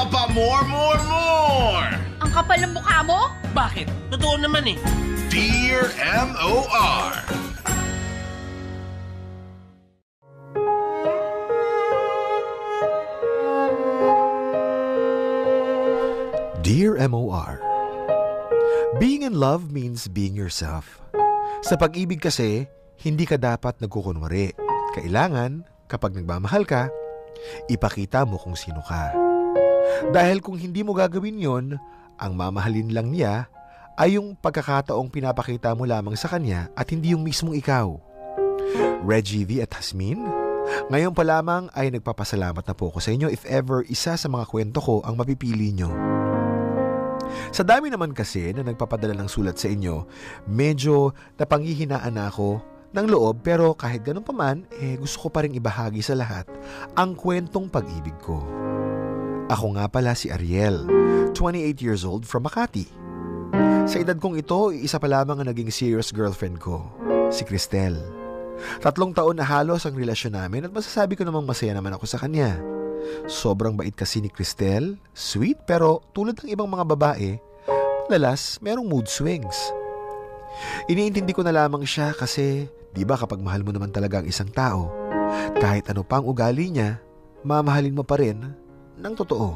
More! Ang kapal ng mukha mo? Bakit? Totoo naman eh. Dear M.O.R. Dear M.O.R. Being in love means being yourself. Sa pag-ibig kasi, hindi ka dapat nagkukunwari. Kailangan, kapag nagmamahal ka, ipakita mo kung sino ka. Dahil kung hindi mo gagawin yon, ang mamahalin lang niya ay yung pagkakataong pinapakita mo lamang sa kanya at hindi yung mismong ikaw. Reggie V at Hasmin, ngayon pa lamang ay nagpapasalamat na po ako sa inyo if ever isa sa mga kwento ko ang mapipili nyo. Sa dami naman kasi na nagpapadala ng sulat sa inyo, medyo napanghihinaan na ako ng loob, pero kahit ganun pa man, gusto ko pa rin ibahagi sa lahat ang kwentong pag-ibig ko. Ako nga pala si Ariel, 28 years old from Makati. Sa edad kong ito, isa pa lamang ang naging serious girlfriend ko, si Cristel. 3 taon na halos ang relasyon namin at masasabi ko namang masaya naman ako sa kanya. Sobrang bait kasi ni Cristel, sweet, pero tulad ng ibang mga babae, madalas merong mood swings. Iniintindi ko na lamang siya kasi, di ba kapag mahal mo naman talaga ang isang tao, kahit ano pang ugali niya, mamahalin mo pa rin ng totoo.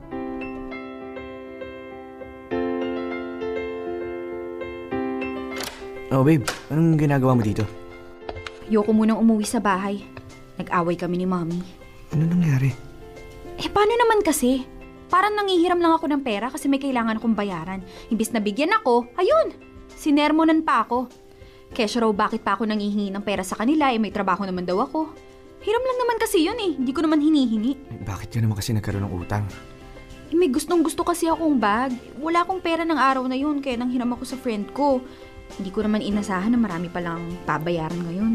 Oh babe, anong ginagawa mo dito? Ayoko munang umuwi sa bahay. Nag-away kami ni Mommy. Ano nangyari? Paano naman kasi? Parang nangihiram lang ako ng pera kasi may kailangan akong bayaran. Imbis na bigyan ako, ayun! Sinermonan pa ako. Kesyo raw bakit pa ako nangihingi ng pera sa kanila, may trabaho naman daw ako. Hiram lang naman kasi yun hindi ko naman hinihingi. Bakit ka naman kasi nagkaroon ng utang? May gustong-gusto kasi akong bag. Wala akong pera ng araw na yun kaya nanghiram ako sa friend ko. Hindi ko naman inasahan na marami palang babayaran ngayon.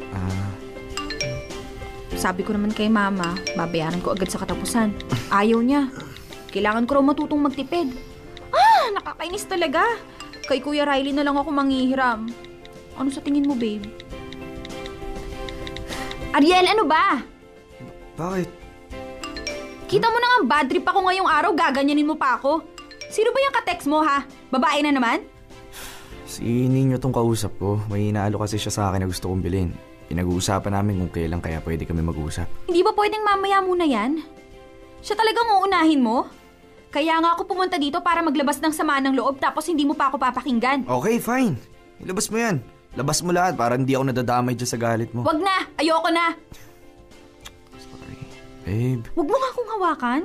Sabi ko naman kay Mama, babayaran ko agad sa katapusan. Ayaw niya. Kailangan ko raw matutong magtipid. Nakakainis talaga. Kay Kuya Riley na lang ako manghihiram. Ano sa tingin mo, babe? Ariel, ano ba? Bakit? Kita mo na nga bad trip ako ngayong araw, gaganyanin mo pa ako. Sino ba yung ka-text mo, ha? Babae na naman? Si Ninyo tong kausap ko. May inaalo kasi siya sa akin na gusto kong bilhin. Pinag-uusapan namin kung kailan kaya pwede kami mag-usap. Hindi ba pwedeng mamaya muna yan? Siya talagang uunahin mo? Kaya nga ako pumunta dito para maglabas ng sama ng loob tapos hindi mo pa ako papakinggan. Okay, fine. Ilabas mo yan. Labas mo lahat para hindi ako nadadamay dyan sa galit mo. Wag na! Ayoko na! Sorry. Babe. Wag mo nga akong hawakan.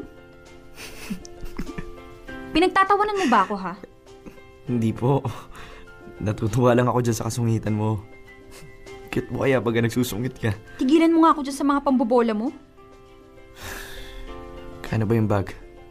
Pinagtatawanan mo ba ako, ha? Hindi po. Natutuwa lang ako dyan sa kasungitan mo. Cute mo kaya pag nagsusungit ka. Tigilan mo nga ako dyan sa mga pambobola mo. Kano ba yung bag?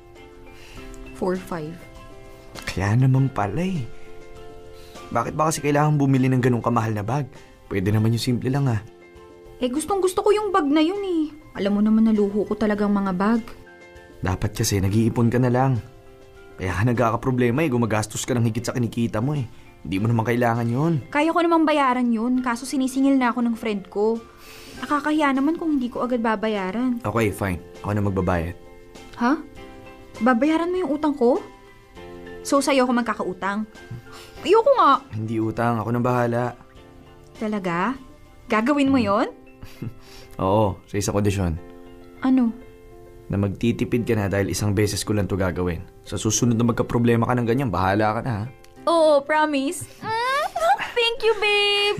4-5. Kaya naman pala eh. Bakit ba kasi kailangan bumili ng ganong kamahal na bag? Pwede naman yung simple lang ah. Gustong gusto ko yung bag na yun eh. Alam mo naman na luho ko talagang mga bag. Dapat kasi nag-iipon ka na lang. Kaya ka nagkakaproblema gumagastos ka ng higit sa kinikita mo eh. Hindi mo naman kailangan yun. Kaya ko namang bayaran yun, kaso sinisingil na ako ng friend ko. Nakakahiya naman kung hindi ko agad babayaran. Okay, fine. Ako na magbabayad. Ha? Babayaran mo yung utang ko? So, sa'yo ako magkakautang? Ayoko nga. Hindi utang, ako na bahala. Talaga? Gagawin mo yon? Oo, sa isang kondisyon. Ano? Na magtitipid ka na dahil isang beses ko lang to gagawin. Sa susunod na magka-problema ka ng ganyan, bahala ka na ha. Oo, promise. Thank you, babe.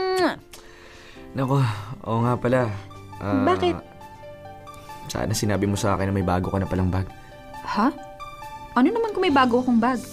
Naku, oo nga pala. Bakit? Sana sinabi mo sa akin na may bago ka na palang bag. Ha? Ano naman kung may bago akong bag?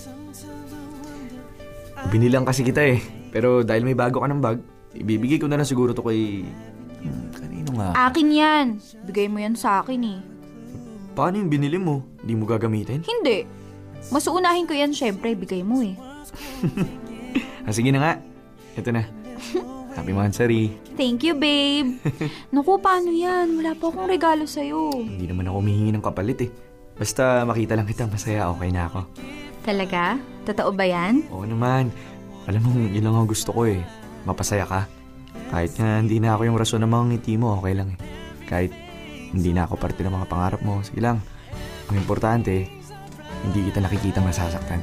Binilang kasi kita eh. Pero dahil may bago ka ng bag, ibibigay ko na lang siguro to kay... kanino nga? Akin yan. Bigay mo yan sa akin eh. Paano yung binili mo? Hindi mo gagamitin? Hindi. Mas uunahin ko yan syempre. Bigay mo eh. Sige na nga. Ito na. Happy Mansari. Thank you, babe. Naku, paano yan? Wala pa akong regalo sa'yo. Hindi naman ako humihingi ng kapalit eh. Basta makita lang kita masaya, okay na ako. Talaga? Totoo ba yan? Oo naman. Alam mo, yun lang ang gusto ko eh. Mapasaya ka. Kahit nga hindi na ako yung rason ng mga ngiti mo, okay lang eh. Kahit hindi na ako parte ng mga pangarap mo, sige lang. Ang importante, hindi kita nakikita masasaktan.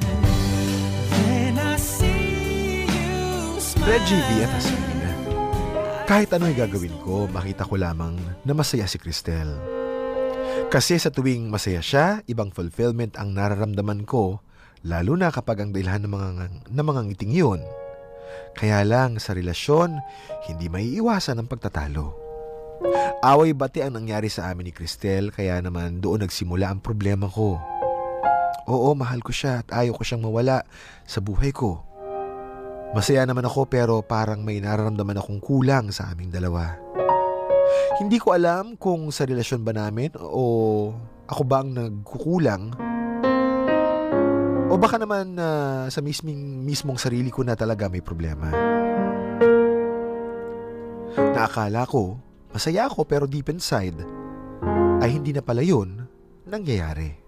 Reggie V at Asmin. Kahit ano'y gagawin ko, makita ko lamang na masaya si Cristel. Kasi sa tuwing masaya siya, ibang fulfillment ang nararamdaman ko, lalo na kapag ang dahilan ng mga ngiting yun. Kaya lang sa relasyon, hindi maiiwasan ang pagtatalo. Away-bati ang nangyari sa amin ni Cristel, kaya naman doon nagsimula ang problema ko. Oo, mahal ko siya at ayaw ko siyang mawala sa buhay ko. Masaya naman ako pero parang may nararamdaman akong kulang sa aming dalawa. Hindi ko alam kung sa relasyon ba namin o ako ba ang nagkukulang. O baka naman sa mismong sarili ko na talaga may problema. Naakala ko, masaya ako pero deep inside ay hindi na pala yun nangyayari.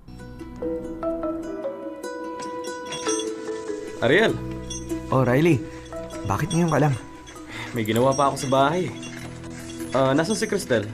Ariel, Oh, Riley. Bakit ngayon ka lang? may ginawa pa ako sa bahay. Nasaan si Cristel?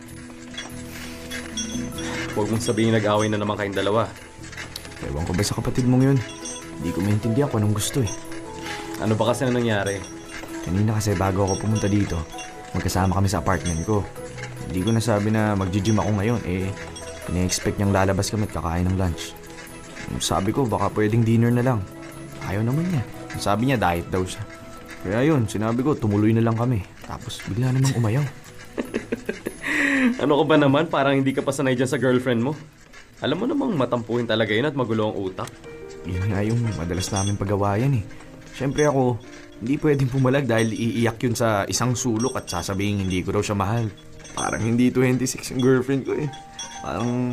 Huwag mong sabihin nag-away na naman kayong dalawa. Ewan ko ba sa kapatid mong yun? Hindi ko maintindihan kung anong gusto eh. Ano ba kasi na nangyari? Kanina kasi bago ako pumunta dito, magkasama kami sa apartment ko. Hindi ko nasabi na mag-gym ako ngayon ina-expect niyang lalabas kami at kakain ng lunch. Sabi ko baka pwedeng dinner na lang. Ayaw naman niya. Sabi niya diet daw siya. Kaya yun, sinabi ko tumuloy na lang kami. Tapos bigla namang umayaw. Ano ka ba naman? Parang hindi ka pa sanay dyan sa girlfriend mo. Alam mo namang matampuhin talaga yun at magulo ang utak. Yun nga yung madalas namin pag-awayan eh. Siyempre ako, hindi pwedeng pumalag dahil iiyak yun sa isang sulok at sasabihin hindi ko raw siya mahal. Parang hindi 26 yung girlfriend ko eh. Parang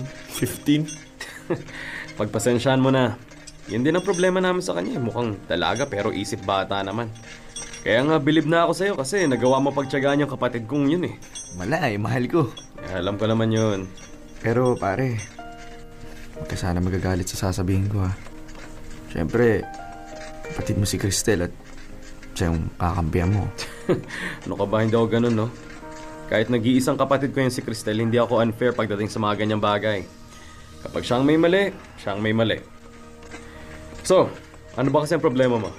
15. Pagpasensyahan mo na. Yan din ang problema namin sa kanya. Mukhang dalaga pero isip bata naman. Kaya nga bilib na ako sa'yo kasi nagawa mo pagtyagaan yung kapatid kong yun eh. Wala eh, mahal ko. Alam ko naman yun. Pero pare, huwag ka sana magagalit sa sasabihin ko ha. Siyempre, kapatid mo si Cristel at siya yung kakampihan mo. Ano ka ba? Hindi ako ganun, no? Kahit nag-iisang kapatid ko yung si Cristel, hindi ako unfair pagdating sa mga ganyang bagay. Kapag siyang may mali, siyang may mali. So, ano ba kasi ang problema mo?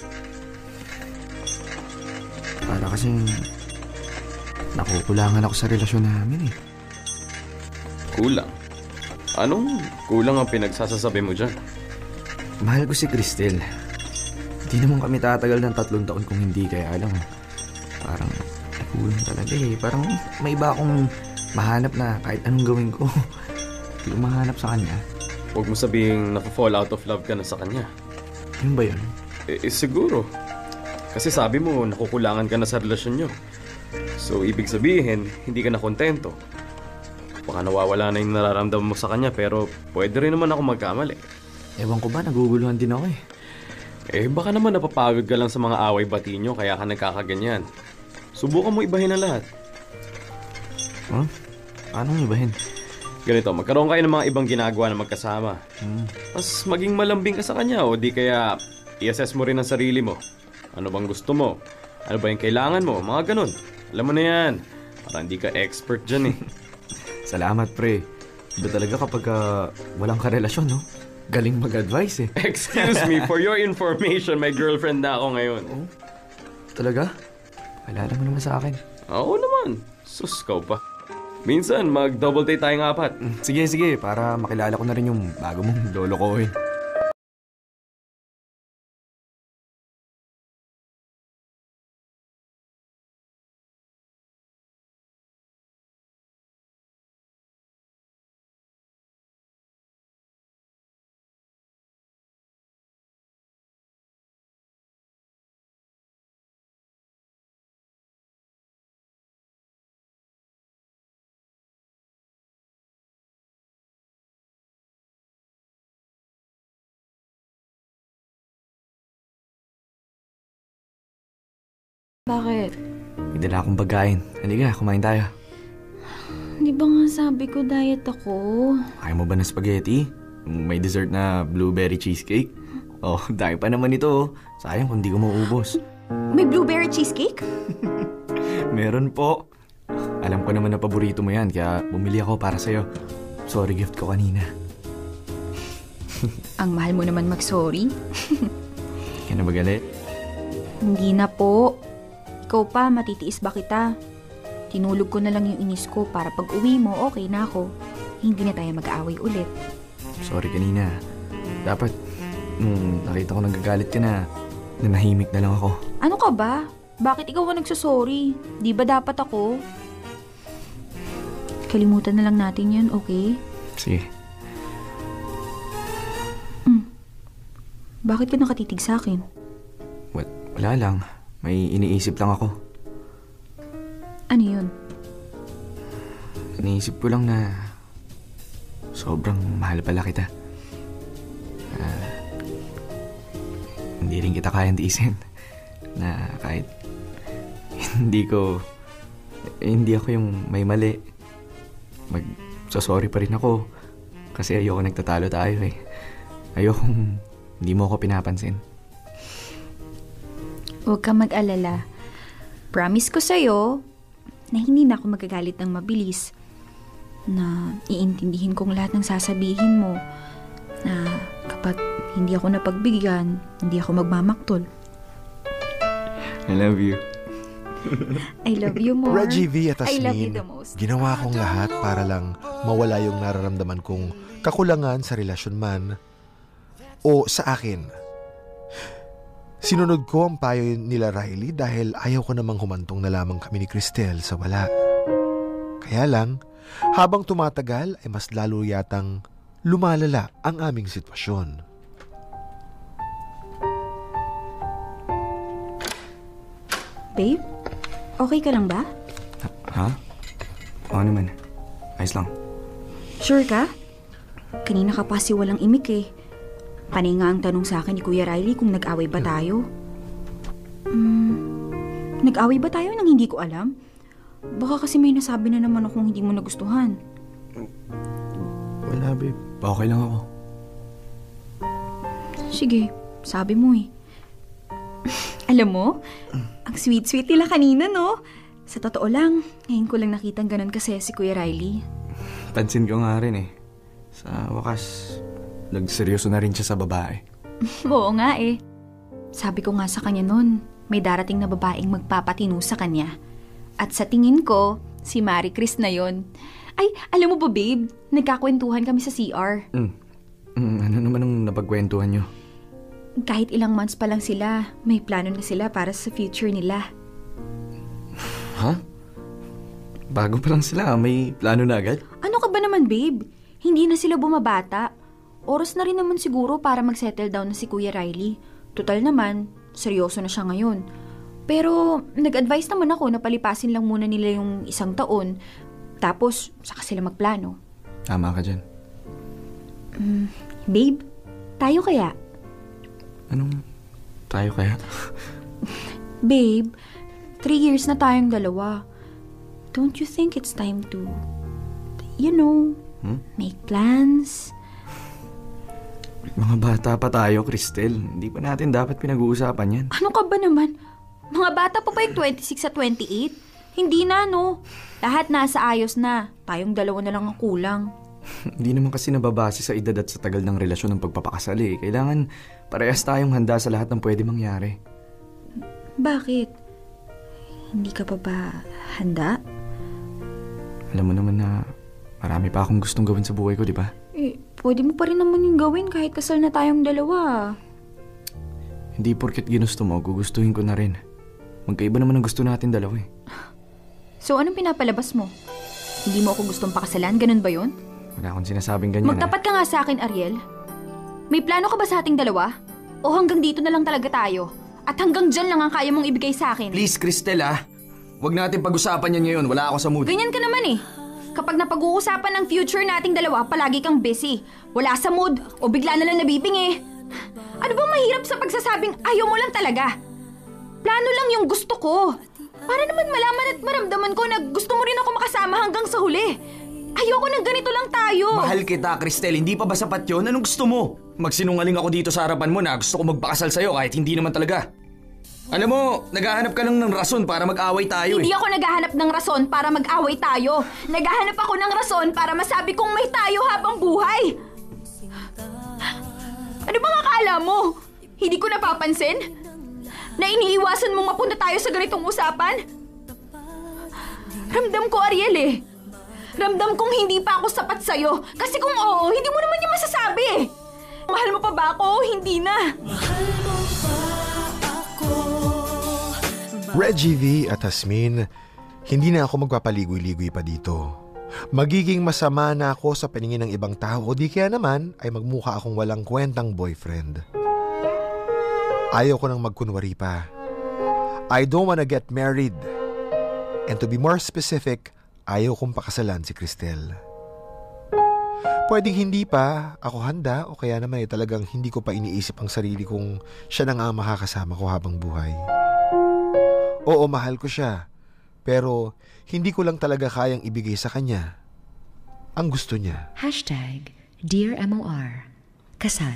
Para kasing nakukulangan ako sa relasyon namin eh. Kulang? Anong kulang ang pinagsasasabi mo dyan? Mahal ko si Cristel. Hindi naman kami tatagal ng 3 taon kung hindi kaya lang. Parang kulang talaga eh. Parang may iba akong mahanap na kahit anong gawin ko. Hindi ko mahanap sa kanya. Huwag mo sabihing nafa-fall out of love ka na sa kanya. Yun ba yun? Siguro. Kasi sabi mo, nakukulangan ka na sa relasyon nyo. So, ibig sabihin, hindi ka na kontento. Baka nawawala na yung nararamdaman mo sa kanya, pero pwede rin naman ako magkamali. Ewan ko ba, naguguluhan din ako eh. Baka naman napapagod ka lang sa mga away-bati nyo, kaya ka nagkakaganyan. Subukan mo ibahin na lahat. Huh? Paano ibahin? Ganito, magkaroon kayo ng mga ibang ginagawa na magkasama. Mas maging malambing ka sa kanya, o di kaya i-assess mo rin ang sarili mo. Ano bang gusto mo? Ano ba yung kailangan mo? Mga ganun. Alam mo na yan. Parang hindi ka expert dyan eh. Salamat pre. Iba talaga kapag walang karelasyon, no? Galing mag-advise eh. Excuse me, for your information, may girlfriend na ako ngayon. Oh? Talaga? Alala mo naman sa akin. Oo naman. Sus, ka pa. Minsan, mag-double date tayong 4. Sige, para makilala ko na rin yung bago mong lolokohin. Bakit? May dala akong pagkain. Halika, kumain tayo. Di ba nga sabi ko diet ako? Ayaw mo ba ng spaghetti? May dessert na blueberry cheesecake? Oh, dahil pa naman ito. Sayang kung di ko mauubos. May blueberry cheesecake? Meron po. Alam ko naman na paborito mo yan, kaya bumili ako para sa'yo. Sorry, gift ko kanina. Ang mahal mo naman mag-sorry. Kaya na ba galit? Hindi na po. Ikaw pa, matitiis ba kita? Tinulog ko na lang yung inis ko para pag uwi mo, okay na ako. Hindi na tayo mag-aaway ulit. Sorry kanina. Dapat, nung nakita ko nagagalit ka na, nanahimik na lang ako. Ano ka ba? Bakit ikaw ang nagsasorry? Di ba dapat ako? Kalimutan na lang natin yan, okay? Sige. Bakit ka nakatitig sa akin? Wala lang. May iniisip lang ako. Ano yun? Iniisip ko lang na sobrang mahal pala kita. Hindi rin kita kayang tiisin. Na kahit hindi ako yung may mali. Magsasorry pa rin ako. Kasi ayoko nagtatalo tayo eh. Ayokong hindi mo ako pinapansin. Huwag kang mag-alala. Promise ko sa'yo na hindi na ako magagalit ng mabilis. Na iintindihin kong lahat ng sasabihin mo. Na kapag hindi ako napagbigyan, hindi ako magmamaktol. I love you. I love you more. Reggie V at I love you Asmin, the most. ginawa kong lahat para lang mawala yung nararamdaman kong kakulangan sa relasyon man o sa akin. Sinunod ko ang payo nila Riley dahil ayaw ko namang humantong na lamang kami ni Cristel sa wala. Kaya lang, habang tumatagal ay mas lalo yatang lumalala ang aming sitwasyon. Babe, okay ka lang ba? Ha? Oo naman. Ayos lang. Sure ka? Kanina ka pa si walang imik eh. Panay nga ang tanong sa akin ni Kuya Riley kung nag-away ba tayo. Nag-away ba tayo nang hindi ko alam? Baka kasi may nasabi na naman akong hindi mo nagustuhan. Wala, babe. Okay lang ako. Sige, sabi mo eh. Alam mo, ang sweet-sweet nila kanina, no? Sa totoo lang, ngayon ko lang nakitang ganun kasi si Kuya Riley. Pansin ko nga rin eh. Sa wakas, nagseryoso na rin siya sa babae. Oo nga eh. Sabi ko nga sa kanya nun, may darating na babaeng magpapatino sa kanya. At sa tingin ko, si Marie Chris na yon. Ay, alam mo ba babe, nagkakwentuhan kami sa CR. Ano naman ang napagkwentuhan nyo? Kahit ilang months pa lang sila, may plano na sila para sa future nila. Ha? Bago pa lang sila, may plano na agad? Ano ka ba naman babe? Hindi na sila bumabata. Oras na rin naman siguro para mag-settle down na si Kuya Riley. Total naman, seryoso na siya ngayon. Pero nag-advise naman ako na palipasin lang muna nila yung 1 taon. Tapos, saka sila magplano. Tama ka dyan. Babe, tayo kaya? Anong tayo kaya? Babe, 3 years na tayong dalawa. Don't you think it's time to, make plans? Mga bata pa tayo, Cristel. Hindi pa natin dapat pinag-uusapan yan. Ano ka ba naman? Mga bata pa ba yung 26 at 28? Hindi na, no? Lahat nasa ayos na. Tayong dalawa na lang ang kulang. Hindi naman kasi nababase sa edad at sa tagal ng relasyon ng pagpapakasal eh. Kailangan parehas tayong handa sa lahat ng pwede mangyari. Bakit? Hindi ka pa ba handa? Alam mo naman na marami pa akong gustong gawin sa buhay ko, di ba? Pwede mo pa rin naman yung gawin kahit kasal na tayong dalawa. Hindi porket ginusto mo, gugustuhin ko na rin. Magkaiba naman ang gusto natin dalawa eh. So anong pinapalabas mo? Hindi mo ako gustong pakasalan? Ganun ba yun? Wala akong sinasabing ganyan. Magtapat ka nga sa akin, Ariel. May plano ka ba sa ating dalawa? O hanggang dito na lang talaga tayo? At hanggang dyan lang ang kaya mong ibigay sa akin? Please, Cristel ah. Huwag natin pag-usapan yan ngayon. Wala ako sa mood. Ganyan ka naman eh. Kapag napag-uusapan ng future nating dalawa, palagi kang busy. Wala sa mood o bigla na lang nabibingi. Ano bang mahirap sa pagsasabing ayaw mo lang talaga? Plano lang yung gusto ko. Para naman malaman at maramdaman ko na gusto mo rin ako makasama hanggang sa huli. Ayoko nang ganito lang tayo. Mahal kita, Cristel. Hindi pa ba sapat yun? Anong gusto mo? Magsinungaling ako dito sa harapan mo na gusto ko magpakasal sa'yo kahit hindi naman talaga. Alam mo, naghahanap ka lang ng rason para mag-away tayo Hindi ako naghahanap ng rason para mag-away tayo. Naghahanap ako ng rason para masabi kong may tayo habang buhay. Akala mo, hindi ko napapansin? Na iniiwasan mong mapunta tayo sa ganitong usapan? Ramdam ko, Ariel eh. Ramdam kong hindi pa ako sapat sa'yo. Kasi kung oo, hindi mo naman yung masasabi. Mahal mo pa ba ako o hindi na? Reggie V at Hasmin, hindi na ako magpapaligoy-ligoy pa dito. Magiging masama na ako sa paningin ng ibang tao o di kaya naman ay magmukha akong walang kwentang boyfriend. Ayaw ko nang magkunwari pa. I don't wanna get married. And to be more specific, ayaw kong pakasalan si Cristel. Pwedeng hindi pa ako handa o kaya naman talagang hindi ko pa iniisip ang sarili kong siya na nga ang makakasama ko habang buhay. Oo, mahal ko siya. Pero hindi ko lang talaga kayang ibigay sa kanya ang gusto niya. Dear MOR, kasal.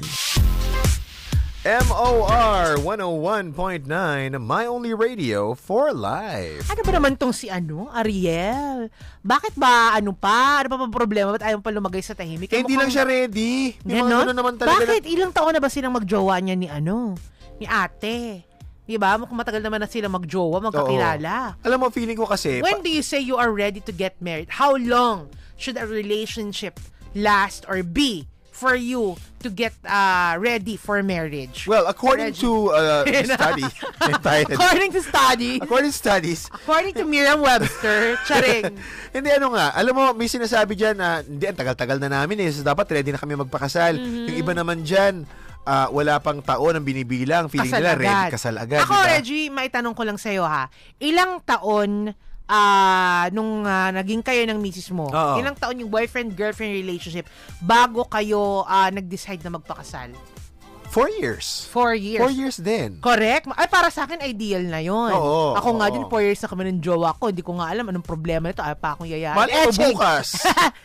MOR 101.9, My Only Radio for Life. Ano ba naman tong si Ariel? Bakit ba, ano pa bang problema? Ba't ayaw pa lumagay sa tahimik? Hindi lang siya ready. May mga Ganon? ano naman talaga. Bakit? Ilang taon na ba silang magjowa niya ni ate? Diba? Kung matagal naman na sila magjowa, magkakilala. Oo. Alam mo, feeling ko kasi... When do you say you are ready to get married? How long should a relationship last or be for you to get ready for marriage? Well, according to study, According to studies, according to Merriam-Webster, charing. Hindi, alam mo, may sinasabi dyan na, hindi, ang tagal-tagal na namin so dapat ready na kami magpakasal. Yung iba naman dyan, wala pang taon ang binibilang, feeling kasal nila agad. ready kasal agad. Ako, diba? Reggie, maitanong ko lang sa'yo ha, ilang taon nung naging kayo ng misis mo, Oo. ilang taon yung boyfriend-girlfriend relationship bago kayo nag-decide na magpakasal? 4 years. 4 years. 4 years din. Correct. Ay, para sa akin, ideal na yon. Oo, ako nga oo. din, 4 years na kami ng jowa ko. Hindi ko nga alam anong problema nito. Ay, pa akong yayain. Mali mo Cheng! bukas.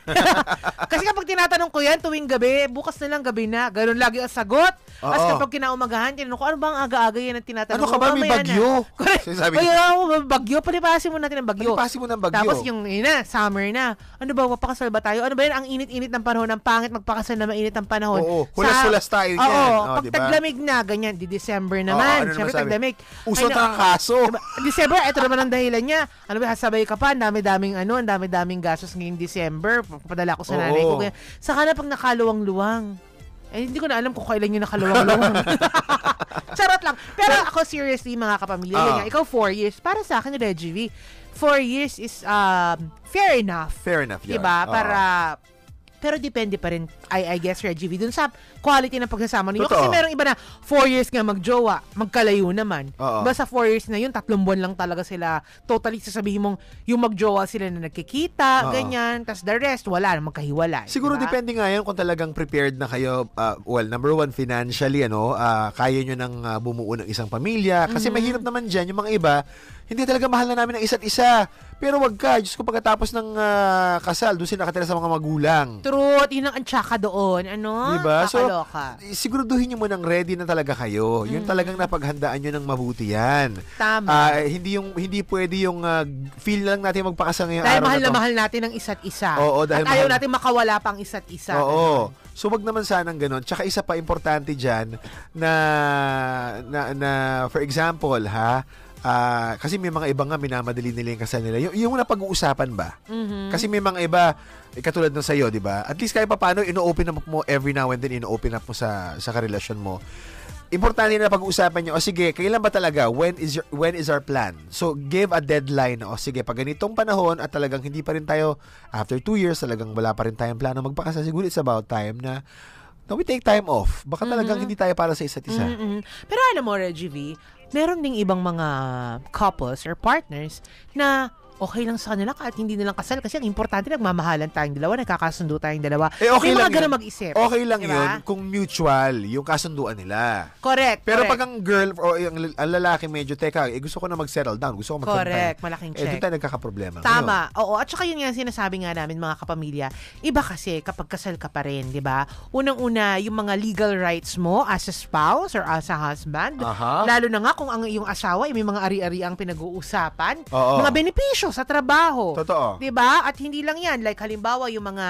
Kasi kapag tinatanong ko yan tuwing gabi, bukas na lang gabi na. Ganun lagi ang sagot. Oo. As kapag kinaumagahan, tinanong ko, ano bang aga-aga yan ang tinatanong Ano ka ba, may Mamaya bagyo? na. Correct. Sinasabi Ay, niya. bagyo. Palipasin mo natin ang bagyo. Palipasin mo ng bagyo. Tapos yung summer na. Ano ba, mapakasal ba tayo? Ano ba yan? Ang init-init ng panahon. Ang pangit magpakasal na mainit ang panahon. Oo, hulas-hulas tayo yan. Oo, Oo, pag diba? taglamig na, ganyan, di December Oo, naman. ano Siyempre, naman sabi? taglamig. Uso na kaso. Diba? December, ito naman ang dahilan niya. Ano ba, sabay ka pa, ang dami-daming gastos ngayong December. Padala ko sa Oo. nanay ko. Kaya, saka na pag nakaluwang-luwang. Eh, hindi ko na alam kung kailan yung nakaluwang-luwang. Charot lang. Pero ako, seriously, mga kapamilya, ganyan. Ikaw, 4 years. Para sa akin, Reggie V, 4 years is fair enough. Fair enough yun. Diba? Oo. Pero depende pa rin, I guess, Reggie V, dun sa quality ng pagsasama ninyo. Totoo. Kasi merong iba na 4 years nga magjowa, magkalayo naman. Oo. Diba sa 4 years na yun, 3 buwan lang talaga sila. Totally, sasabihin mong yung magjowa sila na nagkikita, Oo. ganyan. Tas the rest, wala na, magkahiwalay. Siguro diba? depende nga yan kung talagang prepared na kayo. Well, number one, financially, kaya nyo nang bumuo ng isang pamilya. Kasi mahirap naman dyan, yung mga iba, hindi talaga mahal na namin ang isa't isa. Pero wag ka, Diyos ko, pagkatapos ng kasal, doon sila nakatira sa mga magulang. Truth, yun ang antsaka doon. Ano? Diba? So, Kakaloka. siguraduhin nyo mo nang ready na talaga kayo. Yun talagang napaghandaan nyo ng mabuti yan. Tama. Hindi pwede yung feel lang natin magpakasal ngayong Dahil araw mahal na na to. mahal natin ang isa't isa. Oo, dahil At ayaw mahal- natin makawala pang isa't isa. Oo. So wag naman sanang ganun. Tsaka isa pa importante diyan na for example, kasi may mga iba nga minamadali nila yung kasal nila. Yung napag-uusapan ba? Kasi may mga iba katulad ng sa'yo, di ba? At least kahit pa paano, ino-open up mo every now and then, ino-open up mo sa karelasyon mo. Importante na pag-uusapan nyo, sige, kailan ba talaga? When is our plan? So, give a deadline. Sige, pag ganitong panahon at talagang hindi pa rin tayo, after 2 years, talagang wala pa rin tayong plano magpakasal. Siguro it's about time na we take time off. Baka talagang hindi tayo para sa isa't isa. Pero alam mo, Reggie V, meron ding ibang mga couples or partners na okay lang sa kanila kahit hindi nilang kasal kasi ang importante nagmamahalan tayong dalawa, nagkakasundo tayong dalawa. Okay may lang mga ganun yun. mag-isip. Okay lang Diba? yun kung mutual yung kasunduan nila. Correct. Pero correct. pag ang girl o ang lalaki medyo, teka, gusto ko na mag-settle down, gusto ko mag-settle Correct, down. malaking Doon check. tayo nagkakaproblema. Tama. Oo. At saka yun nga sinasabi nga namin mga kapamilya, iba kasi kapag kasal ka pa rin, di ba? Unang-una, yung mga legal rights mo as a spouse or as a husband, Aha. lalo na nga kung ang iyong asawa ay may mga ari-ari ang pinag-uusapan, Oo. mga benepisyo sa trabaho. Totoo. 'Di ba? At hindi lang 'yan, like halimbawa yung mga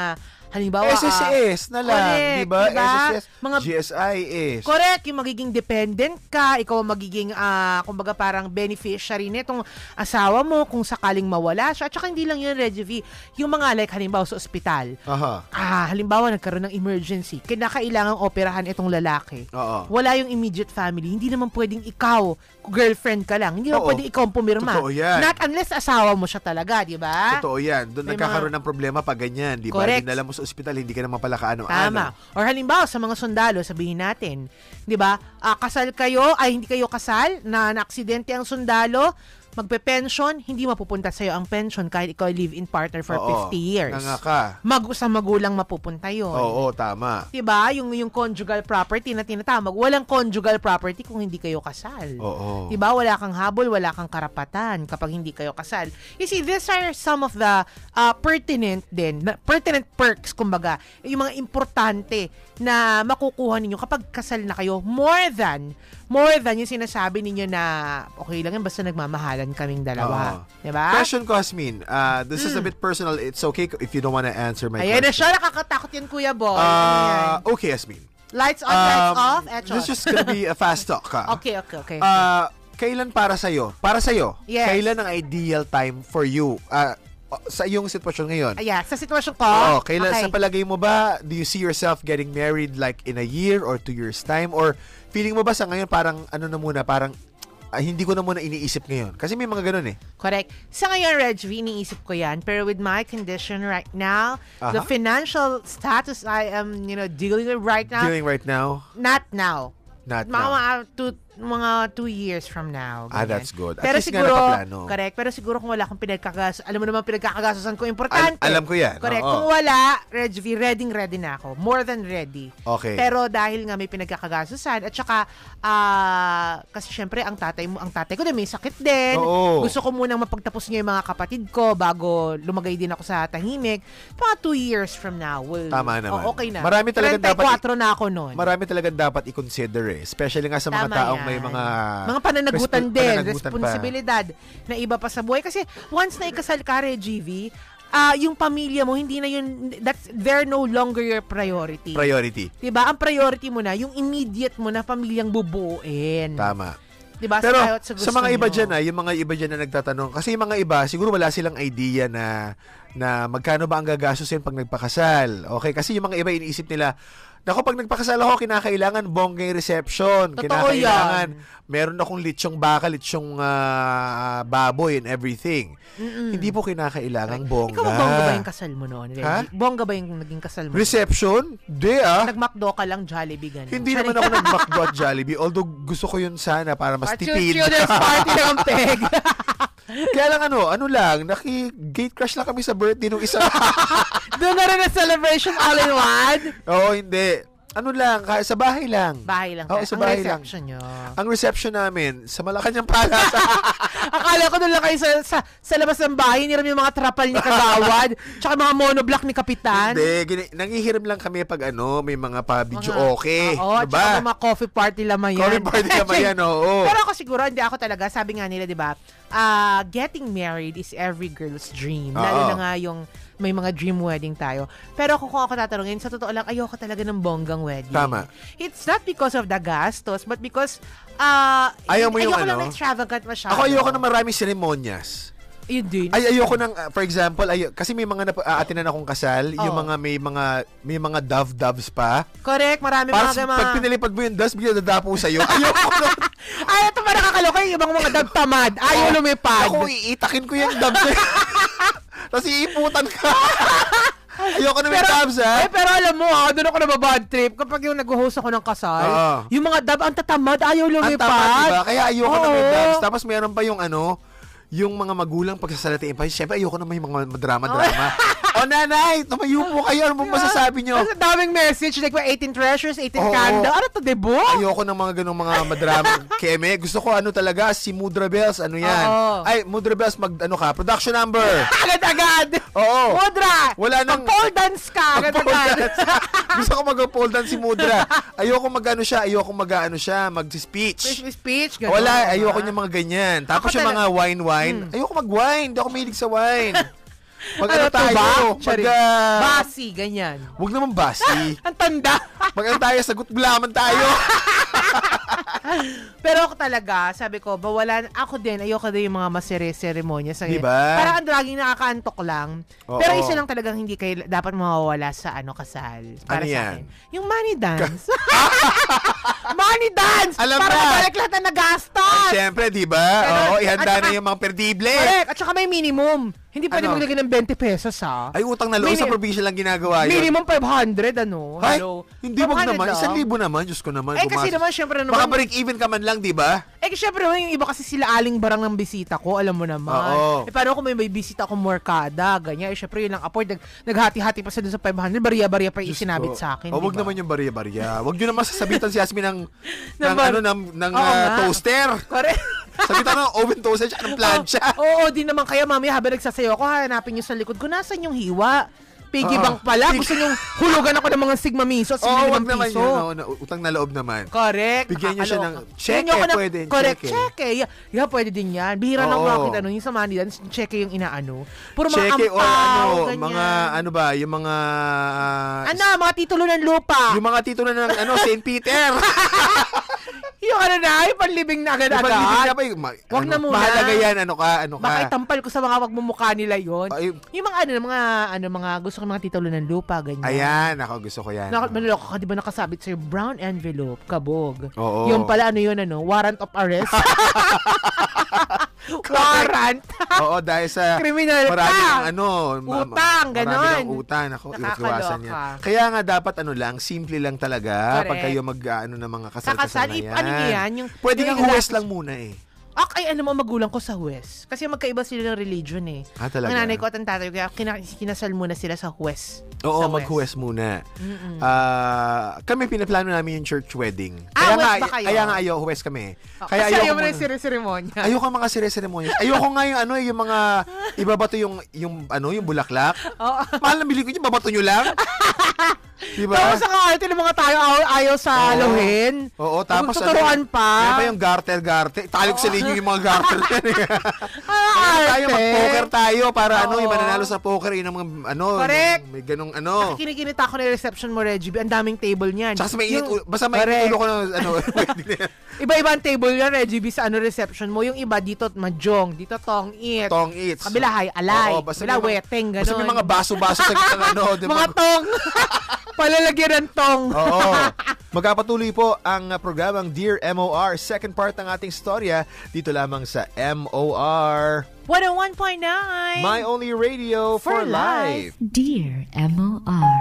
Halimbawa, SSS na lang, correct, di ba? diba? SSS, GSIS. Correct, yung magiging dependent ka, ikaw ang magiging, kumbaga parang beneficiary nitong asawa mo kung sakaling mawala siya. At saka hindi lang yun, Reggie V, yung mga like halimbawa sa ospital. Halimbawa nagkaroon ng emergency, kinakailangang operahan itong lalaki. Wala yung immediate family, hindi naman pwedeng ikaw, girlfriend ka lang, hindi naman pwedeng ikaw ang pumirma. Totoo yan. Not unless asawa mo siya talaga, di ba? Totoo yan. Doon nagkakaroon ng problema pag ganyan, di ba? Dinala mo sa ospital, hindi ka naman pala kaano-ano. Tama. Or halimbawa sa mga sundalo, sabihin natin, di ba? Kasal kayo, hindi kayo kasal, na aksidente ang sundalo, magpe-pension, hindi mapupunta sa'yo ang pension kahit ikaw live-in partner for 50 years. Nga ka. Sa magulang mapupunta yun. Oo, tama. Diba? Yung conjugal property na tinatawag. Walang conjugal property kung hindi kayo kasal. Oo. Diba? Wala kang habol, wala kang karapatan kapag hindi kayo kasal. You see, these are some of the pertinent perks, kumbaga. Yung mga importante na makukuha ninyo kapag kasal na kayo more than yung sinasabi ninyo na okay lang yan basta nagmamahalan kaming dalawa. Diba? Question ko, Hasmin. This is a bit personal. It's okay if you don't want to answer my Ayan question. na siya. Nakakatakot yan, Kuya Boy. Okay, Hasmin. Lights on, lights off. This is just gonna be a fast talk. Okay. Kailan para sa'yo? Yes. Kailan ang ideal time for you? Sa iyong sitwasyon ngayon? Sa sitwasyon ko? Kailan sa palagay mo ba, do you see yourself getting married like in a year or 2 years time? Or feeling mo ba sa ngayon parang hindi ko na muna iniisip ngayon? Kasi may mga ganun eh. Correct. Sa ngayon, Reg, iniisip ko yan. Pero with my condition right now, the financial status I am, dealing with right now. Dealing right now? Not now. Mga 2 years from now. That's good. At Pero least siguro, nga nakaplano. correct. Pero siguro kung wala akong pinagkagasos, alam mo naman pinagkakagasosan ko, importante. Alam ko yan. Correct. Oo. Kung wala, Reg, ready na ako. More than ready. Okay. Pero dahil nga may pinagkakagasosan, at saka, kasi syempre, ang tatay ko din may sakit din. Oo. Gusto ko munang mapagtapos niya yung mga kapatid ko bago lumagay din ako sa tahimik. Mga 2 years from now. Tama naman. Okay na. Marami talagang 34 na ako noon. Marami talagang dapat i-consider eh. Especially nga sa mga Tama taong yan. may mga pananagutan din, pananagutan responsibilidad na iba pa sa buhay. Kasi once na ikasal ka, GV, yung pamilya mo, hindi na yun, they're no longer your priority. Diba? Ang priority mo na, yung immediate mo na pamilyang bubuuin. Tama. Diba? Pero sa mga iba nyo. dyan, yung mga iba dyan na nagtatanong, kasi yung mga iba, siguro wala silang idea na magkano ba ang gagastusin pag nagpakasal. Okay? Kasi yung mga iba iniisip nila, naku, pag nagpakasal ako, kinakailangan bonggang reception. Totoo Kinakailangan, yan. meron akong litsyong baka, litsyong baboy and everything. Hindi po kinakailangan bongga. Ikaw, bongga ba yung kasal mo noon, Reggie? Ha? Bongga ba yung naging kasal mo? Reception? Di Nag-McDo ka lang, Jollibee, ganun. Hindi naman ako nag-McDo at Jollibee. Although gusto ko yun sana para mas tipid. Children's party lang ang peg. Kaya lang ano lang, naki-gate crash lang kami sa birthday nung isa. Doon na rin na celebration all in one? Oo, hindi. Ano lang, sa bahay lang. Bahay lang. Oo, sa bahay lang. Reception nyo. Ang reception namin, sa Malacanang Palace. Akala ko doon lang kayo sa labas ng bahay, niram yung mga trapal ni Kagawad, tsaka mga monoblock ni Kapitan. Hindi, nangihiram lang kami pag may mga pa-video okay. Oo, diba? tsaka mga coffee party lamayan. Coffee party lamayan, oo. Pero ako siguro, hindi ako talaga, sabi nga nila, di ba, getting married is every girl's dream. Lalo na nga yung may mga dream wedding tayo. Pero kung ako tatanungin, sa totoo lang, ayoko talaga ng bonggang wedding. Tama. It's not because of the gastos, but because ayaw mo yung ayoko lang extravagant masyado. Ako ayoko ng maraming seremonyas. Yun din. Ayoko ng, for example, kasi may mga atinan akong kasal, yung mga may mga doves pa. Correct, marami para mga pag pinalipad mo yung doves, bigla dadapo sa'yo. Ayoko na. Ay, ito pa nakakaloka yung ibang mga dove tamad. Ayaw lumipad. Ako, iitakin ko yung doves. Tapos iiputan ka. Ayoko na may doves, ha? Pero alam mo, doon ako nababad trip kapag yung nag-host ako ng kasal, yung mga dove, ang tatamad, ayaw lumipad. Ang tamad, diba? Kaya ayoko na may doves. Tapos meron pa yung yung mga magulang pagsasalatiin pa. Siyempre, ayoko na may mga drama-drama. Nanay, tumayo po kayo. Ano pong masasabi nyo? Ang daming message, like 18 treasures, 18 candle. Ano to, debo? Ayoko ng mga ganong mga madrama. Keme, gusto ko talaga, si Mudra Bells, yan. Ay, Mudra Bells, production number. Agad-agad. Oo. Mudra, wala nang pole dance ka. Agad-agad. Gusto ko mag-pole dance si Mudra. Ayoko mag-speech. Speech, gano'n. Wala, ayoko niya mga ganyan. Tapos yung mga wine. Ayoko mag-wine. Hindi ako mahilig sa wine. Pag ano tayo, pag... Basi, ganyan. Huwag naman basi. Ang tanda. Pag ano tayo, sagot bulaman tayo. Pero ako talaga, sabi ko, bawalan, ako din, ayoko din yung mga masere-seremonya. Diba? Parang ang laging nakakaantok lang. Oo. Pero isa lang talagang hindi kayo dapat mawawala sa kasal. Para Ano sa yan? akin. Yung money dance. Money dance! Alam para na. mabalik lahat na nagastos! Siyempre, di ba? Ganun. Oo, ihanda At saka- na yung mga perdible. Correct! At saka may minimum. Hindi pwede Ano? maglagay ng 20 pesos, ha? Ay, utang na loob sa probinsya lang ginagawa yun. Minimum 500, ano? Ay, Hello? hindi wag 500 naman. lang. 1,000 naman. Diyos ko naman. Eh, kasi naman, syempre naman. Baka break even ka man lang, di ba? Eh, syempre naman, yung iba kasi sila aling barang ng bisita ko, alam mo naman. Oo. Eh, paano kung may bisita akong morkada, ganyan. Eh, syempre, yun lang afford. Naghati-hati pa sa doon sa 500, bariya-bariya pa yung Diyos sinabit ko. sa akin. O, wag diba? naman yung bariya-bariya. Wag nyo naman sasabitan si Yasmin ng bar- ng Oo nga. toaster. Correct. Sabitan ng oven toaster siya ng plancha. Oo, di naman kaya mami, habang nagsasayo ako, hanapin nyo sa likod ko, nasan yung hiwa? Piggy Oo. bank pala. Gusto nyo hulugan ako ng mga sigma miso at Oo, wag 5 naman piso. yun. Utang na loob naman. Correct. Bigyan nyo siya ng nakakaloka. cheque, Bigyan nyo ako ng- pwede, Correct, cheque. cheque. Yeah, pwede din yan. Bihira lang Oo. makakita nun. Yung sa money dance, cheque yung inaano. Puro mga Cheque or ampaw, ganyan. mga ano ba, yung mga mga titulo ng lupa. yung mga titulo ng St. Peter. Yung yung panlibing na agad-agad. Wag na muna. Mahalaga yan, ano ka. Baka itampal ko sa mga pagmumukha nila yon. Ay, Yung mga mga gusto ko mga titulo ng lupa, ganyan. ayan, ako gusto ko yan. Manloko ka, di ba nakasabit sa'yo, brown envelope, kabog. Oo. Yung pala, warrant of arrest. Warrant. Oo, dahil sa Kriminal ka. marami ng Utang, ganon. Marami ng utang. Ako, iwasan yan. Nakakaloka. Kaya nga dapat simple lang talaga. Correct. Pag kayo ng mga Kakasal, kasal-kasal na yan. ano niyo yan? Pwede yung kang huwes ilapis- lang muna eh. Ay, alam mo, magulang ko sa Huwes. Kasi magkaiba sila ng religion eh. Talaga? Ang nanay ko at ang tatay ko, kaya kinasal muna sila sa Huwes. Oo, Sa maghuwes muna. Kami pinaplano namin yung church wedding. Huwes ba kayo? Kaya nga huwes kami. Kaya Kaya ayaw mo muna- na yung seremonya. Ayoko ang mga sire-seremonya. Ayoko nga yung mga ibabato yung bulaklak. Oo. Mahal na bili ko yung babato nyo lang. Diba? Tapos ang arte ng mga tayo ayaw sa lohin. Oo, tapos Magtuturuan pa. Ano pa yung garter. Tali ko sa linyo yung mga garter. Tayo, Arte. mag-poker tayo para Oo. yung mananalo sa poker, yun ang mga Correct. may ganong Kinikinita ako na reception mo, Reggie. Ang daming table niyan. Tsaka sa may init, Yung- basta may Correct. ulo ko ng wedding na yan. Iba-iba ang table yan, Reggie, sa reception mo. Yung iba dito, mahjong. Dito, tong it. Tong eats. Kabila, alay. Oo, basta Kabila, may mga- weteng, gano'n. Basta may mga baso-baso sa gitna diba? Mga tong. Palalagyan ng tong. Oo. Magkapatuloy po ang programang Dear MOR, second part ng ating storya dito lamang sa MOR. 101.9. My only radio for, For life. Dear MOR.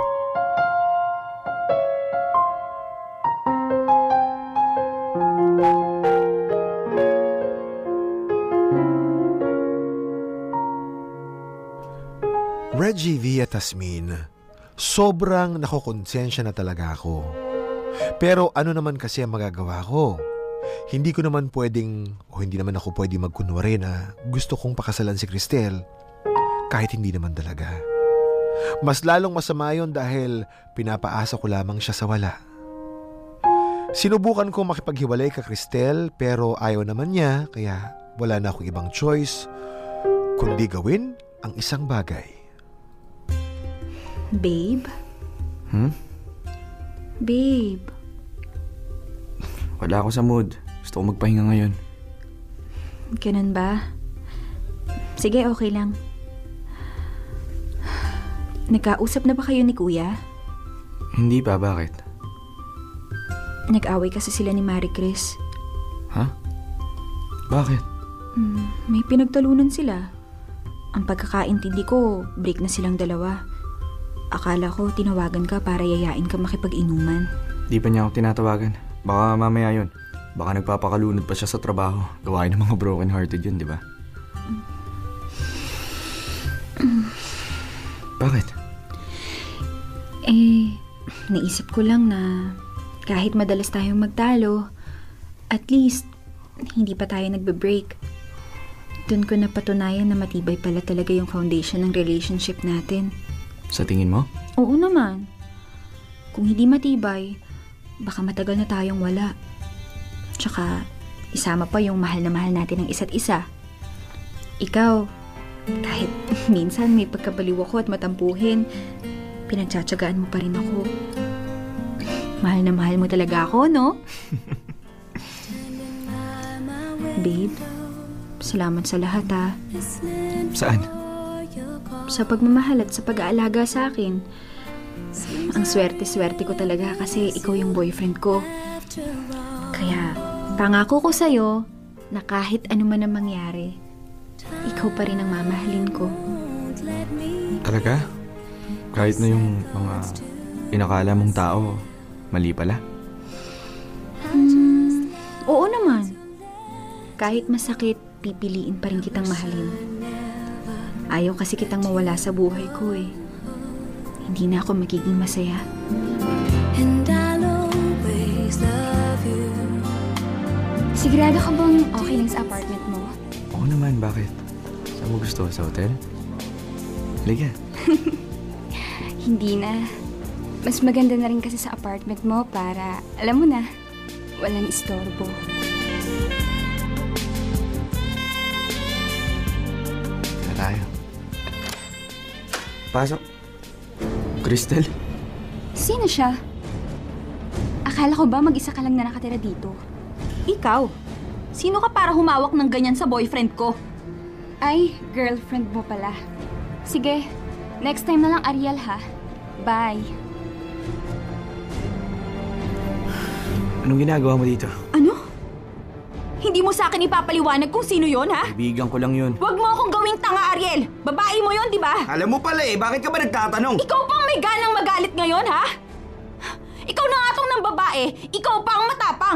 Reggie V. at Tasmin, sobrang nakokonsensya na talaga ako. Pero ano naman kasi ang magagawa ko? Hindi naman ako pwedeng magkunwari na gusto kong pakasalan si Cristel kahit hindi naman talaga. Mas lalong masama yun dahil pinapaasa ko lamang siya sa wala. Sinubukan ko makipaghiwalay kay Cristel pero ayaw naman niya kaya wala na akong ibang choice kundi gawin ang isang bagay. Babe? Babe? Wala ako sa mood. Gusto ko magpahinga ngayon. Ganun ba? Sige, okay lang. Nagkausap na ba kayo ni Kuya? Hindi pa, bakit? Nag-away kasi sila ni Marie Chris. Ha? Bakit? May pinagtalunan sila. Ang pagkakaintindi ko, break na silang dalawa. Akala ko tinawagan ka para yayain ka makipag-inuman. Di pa niya ako tinatawagan. Baka mamaya yun. Baka nagpapakalunod pa siya sa trabaho. Gawain ng mga broken-hearted yun, di ba? Bakit? Naisip ko lang na kahit madalas tayong magtalo, at least hindi pa tayo nagbe-break. Doon ko napatunayan na matibay pala talaga yung foundation ng relationship natin. Sa tingin mo? Oo naman. Kung hindi matibay, baka matagal na tayong wala. Tsaka, isama pa yung mahal na mahal natin ng isa't isa. Ikaw, Kahit minsan may pagkabaliw ako at matampuhin, pinagtsatsagaan mo pa rin ako. Mahal na mahal mo talaga ako, no? Babe, salamat sa lahat ha. Saan? Sa pagmamahal at sa pag-aalaga sa akin. Ang swerte-swerte ko talaga kasi ikaw yung boyfriend ko. Kaya pangako ko sa'yo na kahit ano man ang mangyari, ikaw pa rin ang mamahalin ko. Talaga? Kahit na yung mga inakala mong tao, mali pala? Oo naman. Kahit masakit, pipiliin pa rin kitang mahalin. Ayaw kasi kitang mawala sa buhay ko eh. Hindi na ako magiging masaya. Sigurado ka bang okay lang sa apartment mo? Oo naman, bakit? Saan mo gusto? Sa hotel? Halika. Hindi na. Mas maganda na rin kasi sa apartment mo para, alam mo na, walang istorbo. Na tayo. Pasok. Crystal? Sino siya? Akala ko ba mag-isa ka lang na nakatira dito? Ikaw? Sino ka para humawak ng ganyan sa boyfriend ko? Ay, girlfriend mo pala. Sige, next time na lang Ariel ha. Bye. Anong ginagawa mo dito? Ano? Hindi mo sa akin ipapaliwanag kung sino yon ha? Kaibigan ko lang yun. Huwag mo akong gawing tanga, Ariel! Babae mo yon, di ba? Alam mo pala eh, bakit ka ba nagtatanong? Ikaw pang may ganang magalit ngayon, ha? Ikaw na nga tong ng babae, ikaw pa ang matapang!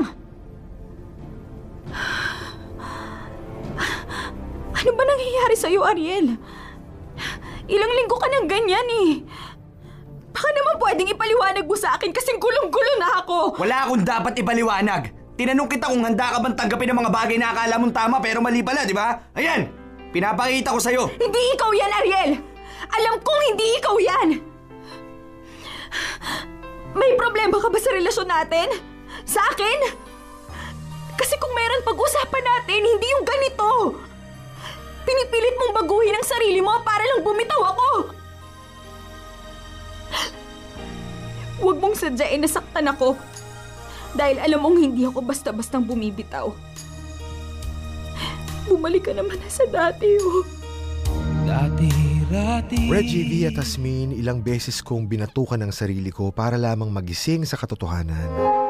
Ano ba nangyayari sa'yo, Ariel? Ilang linggo ka ng ganyan eh. Baka naman pwedeng ipaliwanag mo sa akin kasing gulong-gulo na ako. Wala akong dapat ipaliwanag. Tinanong kita kung handa ka bang tanggapin ang mga bagay na akala mong tama pero mali pala, di ba? Ayan! Pinapakita ko sa'yo. Hindi ikaw yan, Ariel! Alam kong hindi ikaw yan! May problema ka ba sa relasyon natin? Sa akin? Kasi kung meron pag-usapan natin, hindi yung ganito. Pinipilit mong baguhin ang sarili mo para lang bumitaw ako. Huwag mong sadyain na saktan ako. Dahil alam mong hindi ako basta-bastang bumibitaw. Bumalik ka naman na sa dati, oh. Reggie V at Asmin, ilang beses kong binatukan ang sarili ko para lamang magising sa katotohanan.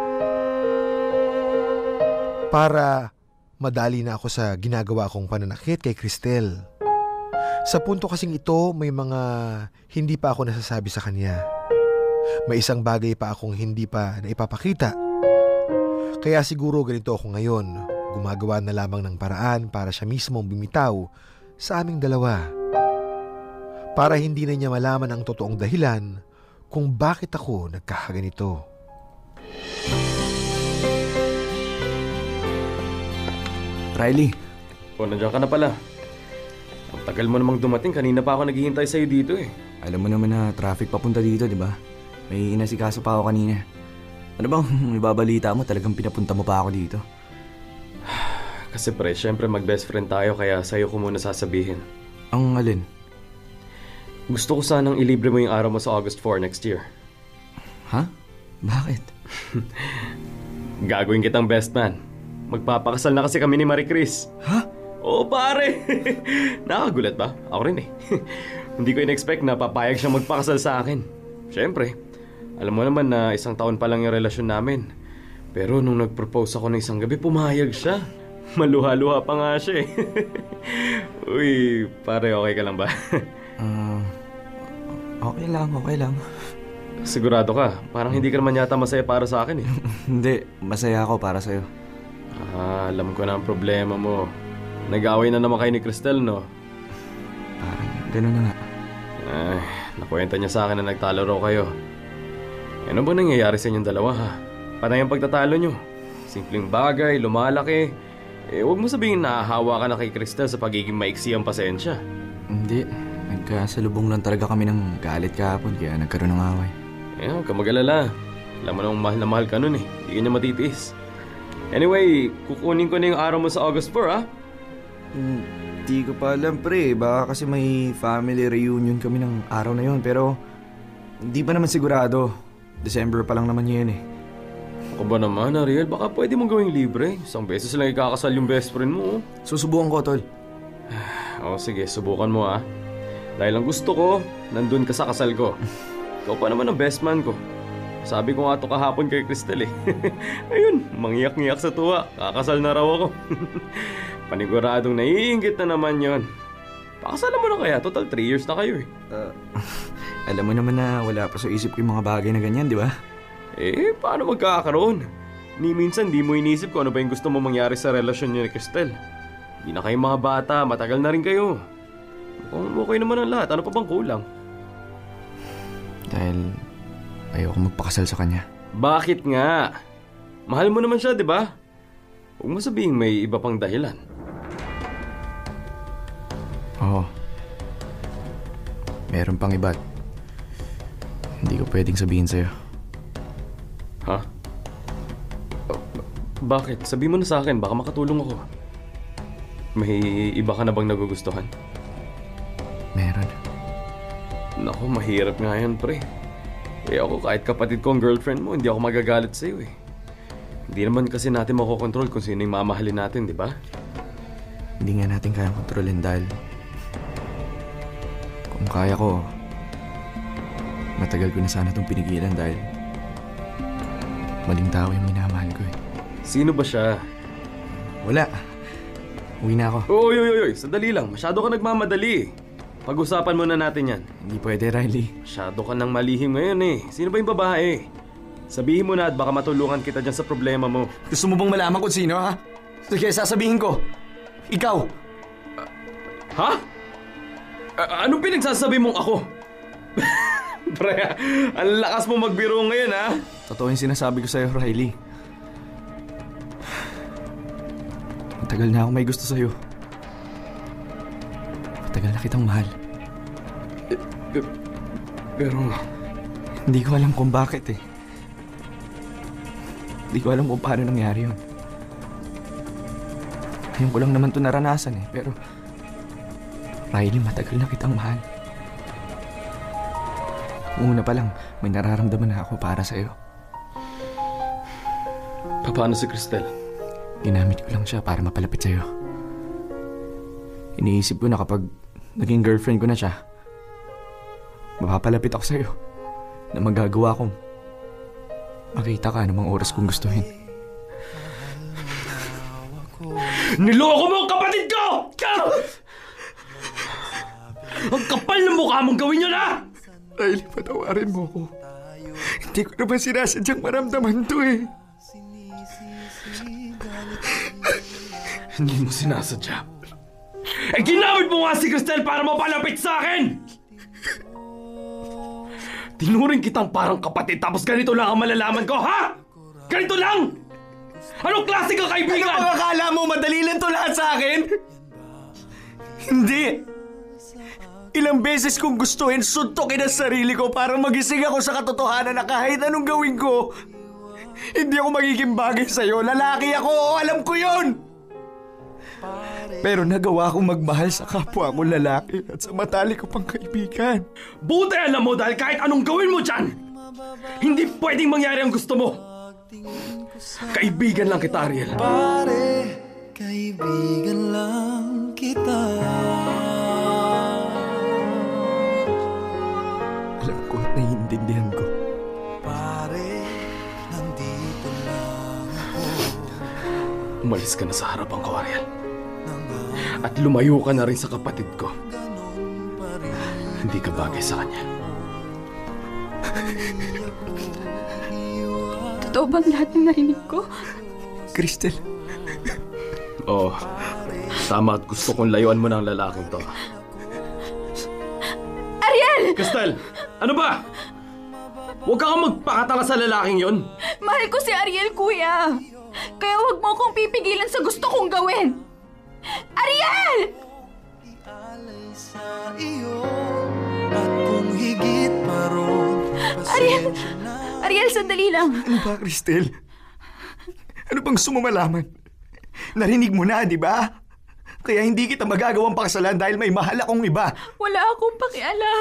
Para madali na ako sa ginagawa kong pananakit kay Cristel. Sa punto kasing ito, may mga hindi pa ako nasasabi sa kanya. May isang bagay pa akong hindi pa naipapakita. Kaya siguro ganito ako ngayon, gumagawa na lamang ng paraan para siya mismo bumitaw sa aming dalawa. Para hindi na niya malaman ang totoong dahilan kung bakit ako nagkakaganito. Riley. O, nandiyan ka na pala. Ang tagal mo namang dumating, kanina pa ako naghihintay sa'yo dito eh. Alam mo naman na traffic papunta dito, di ba? May inasikaso pa ako kanina. Ano bang ibabalita mo? Talagang pinapunta mo pa ako dito. Kasi pre, syempre mag-best friend tayo kaya sa'yo ko muna sasabihin. Ang alin? Gusto ko sanang ilibre mo yung araw mo sa August 4 next year. Ha? Bakit? Gagawin kitang best man. Magpapakasal na kasi kami ni Marie Chris. Ha? Oo pare! Nakagulat ba? Ako rin eh. Hindi ko in-expect na papayag siyang magpakasal sa akin. Syempre, alam mo naman na 1 taon pa lang yung relasyon namin. Pero nung nag-propose ako ng isang gabi, pumayag siya. Maluha-luha pa nga siya eh. Uy, pare, okay ka lang ba? Okay lang. Sigurado ka? Parang hindi ka naman yata masaya para sa akin eh. Hindi, masaya ako para sa'yo. Alam ko na ang problema mo. Nag-away na naman kayo ni Cristel, no? Parang gano'n na nga. Ay, nakwenta niya sa akin na nagtalo raw kayo. Ano ba nangyayari sa inyong dalawa, ha? Panay ang pagtatalo nyo. Simpleng bagay, lumalaki. Huwag mo sabihin nahahawa ka na kay Cristel sa pagiging maiksi ang pasensya. Hindi, nagkasalubong lang talaga kami ng galit kahapon kaya nagkaroon ng away. Huwag ka mag-alala. Alam mo namang mahal na mahal ka nun eh. Hindi ka niya matitiis. Anyway, kukunin ko na yung araw mo sa August 4, ha? Di ko pa alam, pre. Baka kasi may family reunion kami ng araw na yun. Pero hindi pa naman sigurado. December pa lang naman yun eh. Ako ba naman, Ariel? Baka pwede mong gawing libre. Isang beses lang ikakasal yung best friend mo. Susubukan ko, tol. O sige, subukan mo ah. Dahil ang gusto ko, nandun ka sa kasal ko. Ikaw pa naman ang best man ko. Sabi ko nga to kahapon kay Cristel eh. Ayun, mangyak-ngyak sa tuwa. Kakasal na raw ako. Paniguradong naiinggit na naman yon. Pakasalan mo na kaya, total 3 years na kayo eh. Alam mo naman na wala pa sa isip ko yung mga bagay na ganyan, di ba? Eh, paano magkakaroon? Ni minsan di mo inisip ko ano ba yung gusto mo mangyari sa relasyon niyo ni Cristel. Hindi na kayong mga bata, matagal na rin kayo. Mukhang okay naman ang lahat, ano pa bang kulang? Dahil ayoko magpakasal sa kanya. Bakit nga? Mahal mo naman siya, di ba? Huwag mo sabihing may iba pang dahilan. Oo. Meron pang iba. Hindi ko pwedeng sabihin sa'yo. Ha? Bakit? Sabi mo na sa akin, baka makatulong ako. May iba ka na bang nagugustuhan? Meron. Naku, mahirap nga yan, pre. Eh ako, kahit kapatid ko ang girlfriend mo, hindi ako magagalit sa'yo eh. Hindi naman kasi natin makokontrol kung sino yung mamahalin natin, di ba? Hindi nga natin kayang kontrolin dahil kung kaya ko, matagal ko na sana itong pinigilan dahil maling tao yung minamahal ko eh. Sino ba siya? Wala. Uwi na ako. Oy, sandali lang. Masyado ka nagmamadali. Pag-usapan muna natin yan. Hindi pwede, Riley. Masyado ka nang malihim ngayon eh. Sino ba yung babae? Sabihin mo na at baka matulungan kita dyan sa problema mo. Gusto mo bang malaman kung sino, ha? Sige, sasabihin ko. Ikaw. Ha? Anong pinagsasabi mong ako? Pre, ang lakas mo magbiro ngayon, ha? Totoo yung sinasabi ko sa'yo, Riley. Matagal na ako may gusto sa'yo. Matagal na kitang mahal. Pero hindi ko alam kung bakit eh. Hindi ko alam kung paano nangyari yun. Ngayon ko lang naman ito naranasan eh. Pero Riley, matagal na kitang mahal. Una pa lang, may nararamdaman na ako para sa'yo. paano si Cristel? Ginamit ko lang siya para mapalapit sa'yo. Iniisip ko na kapag naging girlfriend ko na siya, mapapalapit ako sa'yo na magagawa kong makita ka anumang oras kong gustuhin. Niloko mo ang kapatid ko! Ang kapal ng mukha mong gawin yun, ha? Riley, patawarin mo ko. Hindi ko naman sinasadyang maramdaman to eh. Hindi mo sinasadya. Eh, ginamit mo nga si Cristel para mapalapit sa akin! Tinuring kitang parang kapatid tapos ganito lang ang malalaman ko, ha? Ganito lang! Anong klase ka kaibigan? Ano bang akala mo? Madali lang to lahat sa akin? Hindi! Ilang beses kong gustuhin suntokin ang sarili ko para magising ako sa katotohanan na kahit anong gawin ko, hindi ako magiging bagay sa'yo. Lalaki ako, alam ko yun! Pero nagawa kong magmahal sa kapwa kong lalaki at sa matalik ko pang kaibigan. Buti alam mo dahil kahit anong gawin mo dyan, hindi pwedeng mangyari ang gusto mo. Kaibigan lang kita, Ariel. Pare, kaibigan lang kita. Alam ko at naiintindihan ko. Pare, nandito lang ako. Umalis ka na sa harapan ko, Ariel. At lumayo ka na rin sa kapatid ko. Hindi ka bagay sa kanya. Totoo bang lahat ng narinig ko? Cristel. Oo. Tama at gusto kong layuan mo ng lalaking to. Ariel! Cristel, ano ba? Huwag ka magpakatanga sa lalaking yon. Mahal ko si Ariel, kuya. Kaya huwag mo akong pipigilan sa gusto kong gawin. Ariel! Alay sa iyo, at kung higit pa ron, Ariel! Ariel, sandali lang. Ano ba, Cristel? Ano bang gusto mo malaman? Narinig mo na, di ba? Kaya hindi kita magagawang pakasalan dahil may mahal akong iba. Wala akong pakialam.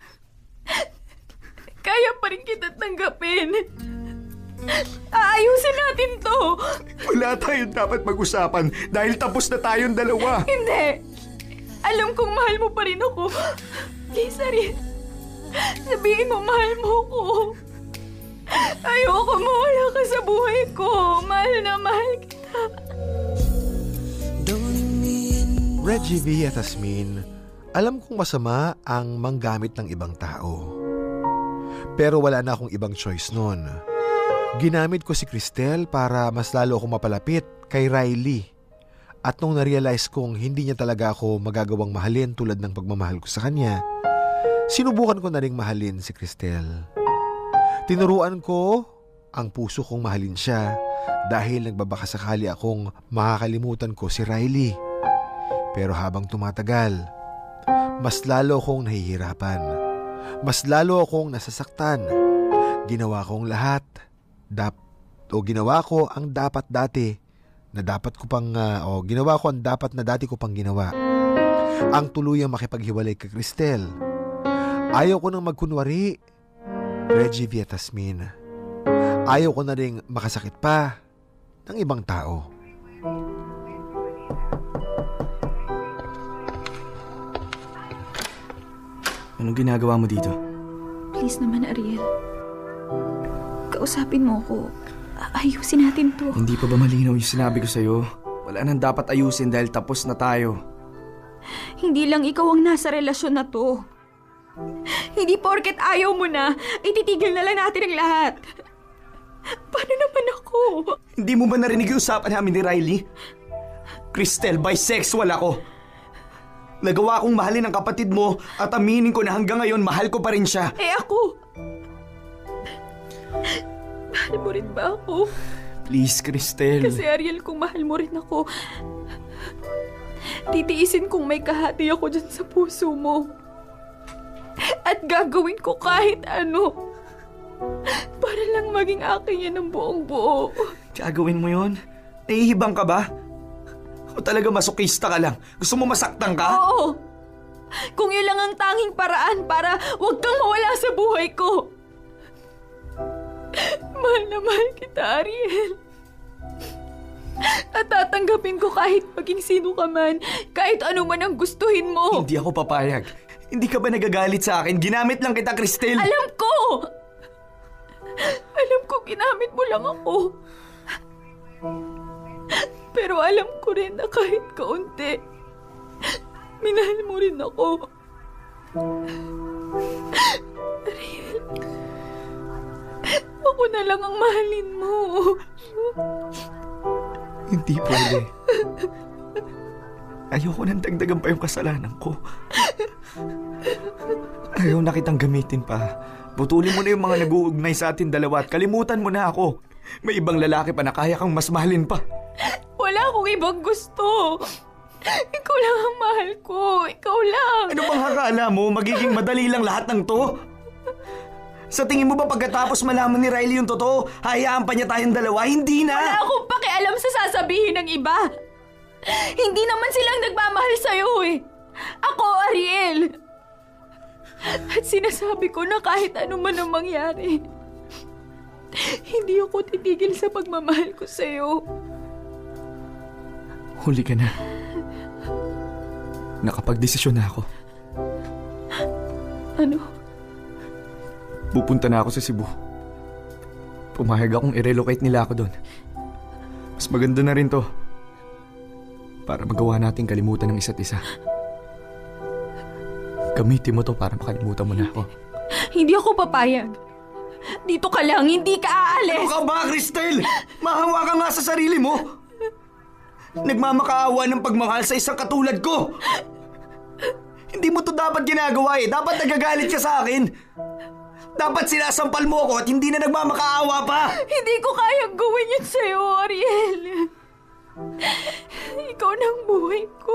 Kaya pa rin kita tanggapin. Aayusin natin to. Wala tayong dapat mag-usapan dahil tapos na tayong dalawa. Hindi. Alam kong mahal mo pa rin ako. Please, Ariel. Sabihin mo, mahal mo ako. Ayoko mawala ka sa buhay ko. Mahal na mahal kita. Reggie V at Asmin, alam kong masama ang manggamit ng ibang tao. Pero wala na akong ibang choice noon. Ginamit ko si Cristel para mas lalo akong mapalapit kay Riley. At nung na-realize kong hindi niya talaga ako magagawang mahalin tulad ng pagmamahal ko sa kanya, sinubukan ko na ring mahalin si Cristel. Tinuruan ko ang puso kong mahalin siya dahil nagbabakasakali akong makakalimutan ko si Riley. Pero habang tumatagal, mas lalo akong nahihirapan. Mas lalo akong nasasaktan. Ginawa kong lahat. Ginawa ko ang dapat dati na dapat ko pang ginawa ko ang dapat na dati ko pang ginawa. Ang tuluyang makipaghiwalay kay Cristel. Ayaw ko nang magkunwari. Reggie V at Asmin. Ayaw ko na ring makasakit pa ng ibang tao. Anong ginagawa mo dito? Please naman, Ariel. Kausapin mo ko. Ayusin natin to. Hindi pa ba malinaw yung sinabi ko sa'yo? Wala nang dapat ayusin dahil tapos na tayo. Hindi lang ikaw ang nasa relasyon na to. Hindi porket ayaw mo na, ititigil na lang natin ang lahat. Paano naman ako? Hindi mo ba narinig yung usapan namin ni Riley? Cristel, bisexual ako. Nagawa kong mahalin ang kapatid mo at aminin ko na hanggang ngayon mahal ko pa rin siya. Eh ako? Mahal mo rin ba ako? Please, Cristel. Kasi Ariel, kung mahal mo rin ako, titiisin kong may kahati ako dyan sa puso mo. At gagawin ko kahit ano para lang maging akin yan ng buong buo. Gagawin mo yun? Nahihibang ka ba? O talaga masokista ka lang? Gusto mo masaktan ka? Oo! Kung yun lang ang tanging paraan para wag kang mawala sa buhay ko. Mahal na mahal kita, Ariel. At tatanggapin ko kahit maging sino ka man, kahit ano man ang gustuhin mo. Hindi ako papayag. Hindi ka ba nagagalit sa akin? Ginamit lang kita, Cristel. Alam ko! Alam ko ginamit mo lang ako. Pero alam ko rin na kahit kaunti, minahal mo rin ako. Ariel, ako na lang ang mahalin mo. Hindi pwede. Ayoko nang dagdagan pa yung kasalanan ko. Ayaw na kitang gamitin pa. Putulin mo na yung mga nag-uugnay sa atin dalawa at kalimutan mo na ako. May ibang lalaki pa na kaya kang mas mahalin pa. Wala akong ibang gusto. Ikaw lang ang mahal ko. Ikaw lang. Ano bang akala mo? Magiging madali lang lahat ng to? Sa tingin mo ba pagkatapos malaman ni Riley yung totoo, hayaan pa niya tayong dalawa? Hindi na! Wala akong pakialam sa sasabihin ng iba. Hindi naman silang nagmamahal sa'yo eh. Ako, Ariel. At sinasabi ko na kahit ano man ang mangyari, hindi ako titigil sa pagmamahal ko sa'yo. Huli ka na. Nakapagdesisyon na ako. Ano? Pupunta na ako sa Cebu. Pumayag akong i-relocate nila ako doon. Mas maganda na rin to. Para magawa natin kalimutan ng isa't isa. Gamitin mo to para makalimutan mo na ako. Hindi ako papayag. Dito ka lang, hindi ka aalis. Ano ka ba, Cristel? Mahawa ka nga sa sarili mo. Nagmamakaawa ng pagmamahal sa isang katulad ko. Hindi mo to dapat ginagawa eh. Dapat nagagalit ka sa akin. Dapat sinasampal mo ako at hindi na nagmamakaawa pa. Hindi ko kayang gawin yun sa'yo, Ariel. Ikaw na ang buhay ko.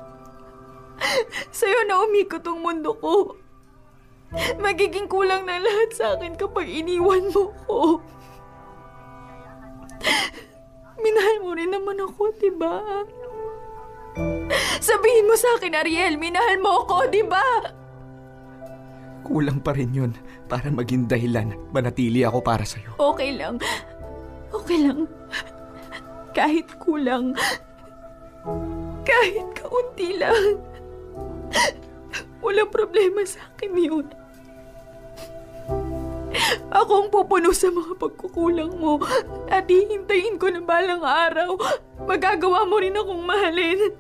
Sa'yo na umikot ang mundo ko. Magiging kulang na lahat sa akin kapag iniwan mo ko. Minahal mo rin naman ako, diba? Sabihin mo sa akin, Ariel, minahal mo ako, di ba? Kulang pa rin yun para maging dahilan manatili ako para sa'yo. Okay lang. Okay lang. Kahit kulang. Kahit kaunti lang. Walang problema sa akin yun. Ako ang pupuno sa mga pagkukulang mo at hihintayin ko na balang araw magagawa mo rin akong mahalin.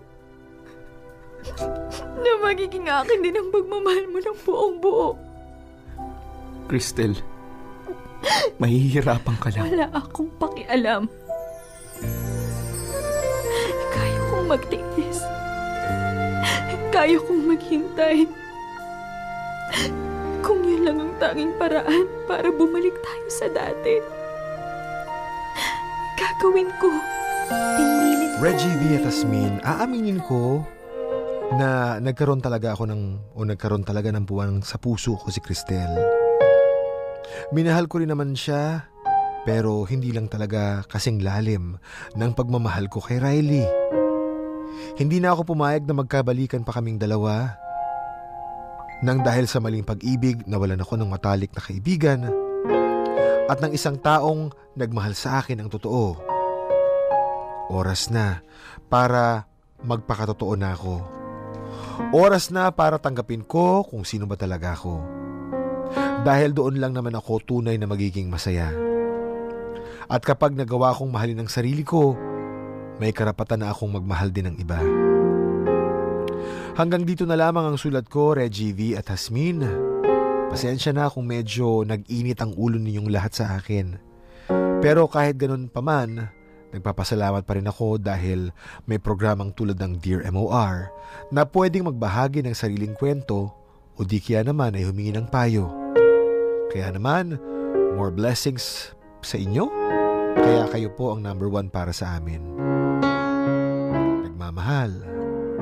Na magiging akin din ang pagmamahal mo ng buong buo. Cristel, mahihirapan ka lang. Wala akong pakialam. Kaya kong magtiis. Kaya kong maghintay. Kung yun lang ang tanging paraan para bumalik tayo sa dati. Gagawin ko. Pinilit ko. Reggie V at Asmin, aaminin ko na nagkaroon talaga ng puwan sa puso ko si Cristel. Minahal ko rin naman siya, pero hindi lang talaga kasing lalim ng pagmamahal ko kay Riley. Hindi na ako pumayag na magkabalikan pa kaming dalawa. Nang dahil sa maling pag-ibig, nawalan ako ng matalik na kaibigan at ng isang taong nagmahal sa akin ang totoo. Oras na para magpakatotoo na ako. Oras na para tanggapin ko kung sino ba talaga ako. Dahil doon lang naman ako tunay na magiging masaya. At kapag nagawa kong mahalin ang sarili ko, may karapatan na akong magmahal din ng iba. Hanggang dito na lamang ang sulat ko, Reggie V at Asmin. Pasensya na kung medyo nag-init ang ulo ninyong lahat sa akin. Pero kahit ganun pa man, nagpapasalamat pa rin ako dahil may programang tulad ng Dear MOR na pwedeng magbahagi ng sariling kwento o di kaya naman ay humingi ng payo. Kaya naman, more blessings sa inyo. Kaya kayo po ang number 1 para sa amin. Nagmamahal.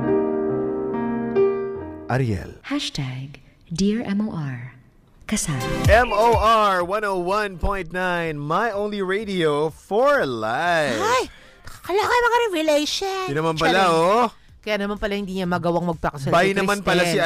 Ariel. #Dear MOR. Kasal. MOR 101.9, my only radio for life. Ay, kala kayo mga revelation. Yun naman pala, oh. Kaya naman pala hindi niya magawang magpakasal. Bay naman pala si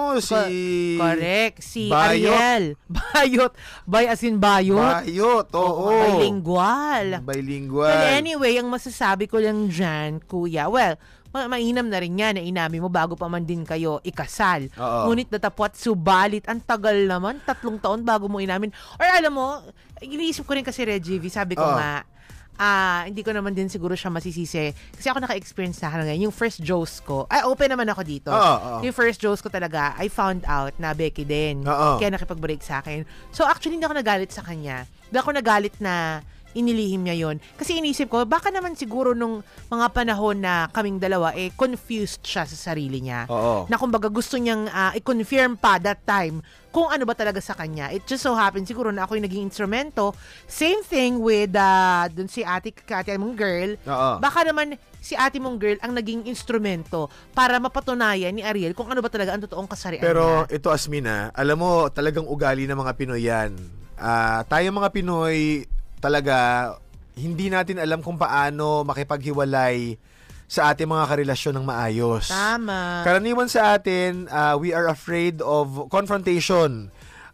Correct, si Bayot. Ariel. Bayot. Bay as in bayot. Bayot, oo. Bilingual. Well, Bilingual. anyway, ang masasabi ko lang dyan, kuya, well, mainam na rin yan na inamin mo bago pa man din kayo ikasal. Oo. Ngunit natapot, subalit, ang tagal naman, 3 taon bago mo inamin. Or alam mo, iniisip ko rin kasi Reggie V, sabi ko nga, hindi ko naman din siguro siya masisisi. Kasi ako naka-experience na ngayon. Yung first Joes ko, open naman ako dito. Yung first Joes ko talaga, I found out na Becky din. Kaya nakipag-break sa akin. So actually, hindi ako nagalit sa kanya. Hindi ako nagalit na inilihim niya yon. Kasi inisip ko, baka naman siguro nung mga panahon na kaming dalawa, confused siya sa sarili niya. Na kumbaga gusto niyang i-confirm pa that time kung ano ba talaga sa kanya. It just so happened siguro na ako yung naging instrumento. Same thing with dun si ate mong girl. Baka naman si ate mong girl ang naging instrumento para mapatunayan ni Ariel kung ano ba talaga ang totoong kasarian niya. Pero ito, Asmina, alam mo, talagang ugali ng mga Pinoy yan. Tayo mga Pinoy, talaga, hindi natin alam kung paano makipaghiwalay sa ating mga karelasyon ng maayos. Tama. Karaniwan sa atin, we are afraid of confrontation.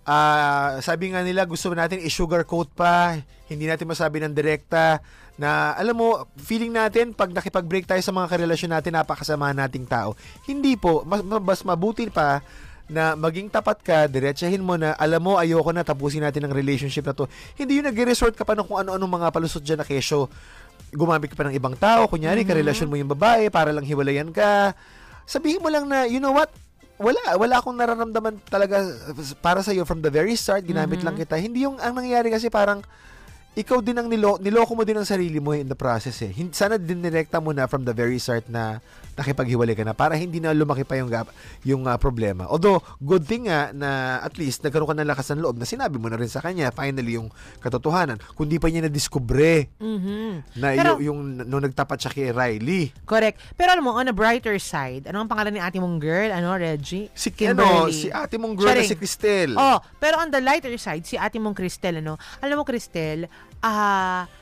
Sabi nga nila, gusto natin i-sugarcoat pa, hindi natin masabi ng direkta na, alam mo, feeling natin, pag nakipag-break tayo sa mga karelasyon natin, napakasama nating tao. Hindi po. Mas mabuti pa na maging tapat ka, diretsahin mo na, alam mo, ayoko na, tapusin natin ang relationship na to. Hindi yung nag-resort ka pa ng kung ano-anong mga palusot dyan na kesyo. Gumamit ka pa ng ibang tao, kunyari, karelasyon mo yung babae, para lang hiwalayan ka. Sabihin mo lang na, you know what, wala akong nararamdaman talaga para sa'yo from the very start, ginamit lang kita. Hindi yung, ang nangyayari kasi parang, ikaw din ang niloko mo din ang sarili mo in the process eh. Sana dinirekta mo na from the very start na nakipaghiwalay ka na para hindi na lumaki pa yung problema. Although, good thing nga na at least nagkaroon ka ng lakas ng loob na sinabi mo na rin sa kanya finally yung katotohanan. Kundi pa niya na-discover na pero, yung nung nagtapat siya kay Riley. Correct. Pero alam mo, on a brighter side, ano ang pangalan ni ate mong girl? Reggie? Si ate mong girl na si Cristel. Pero on the lighter side, si ate mong Cristel, alam mo Cristel,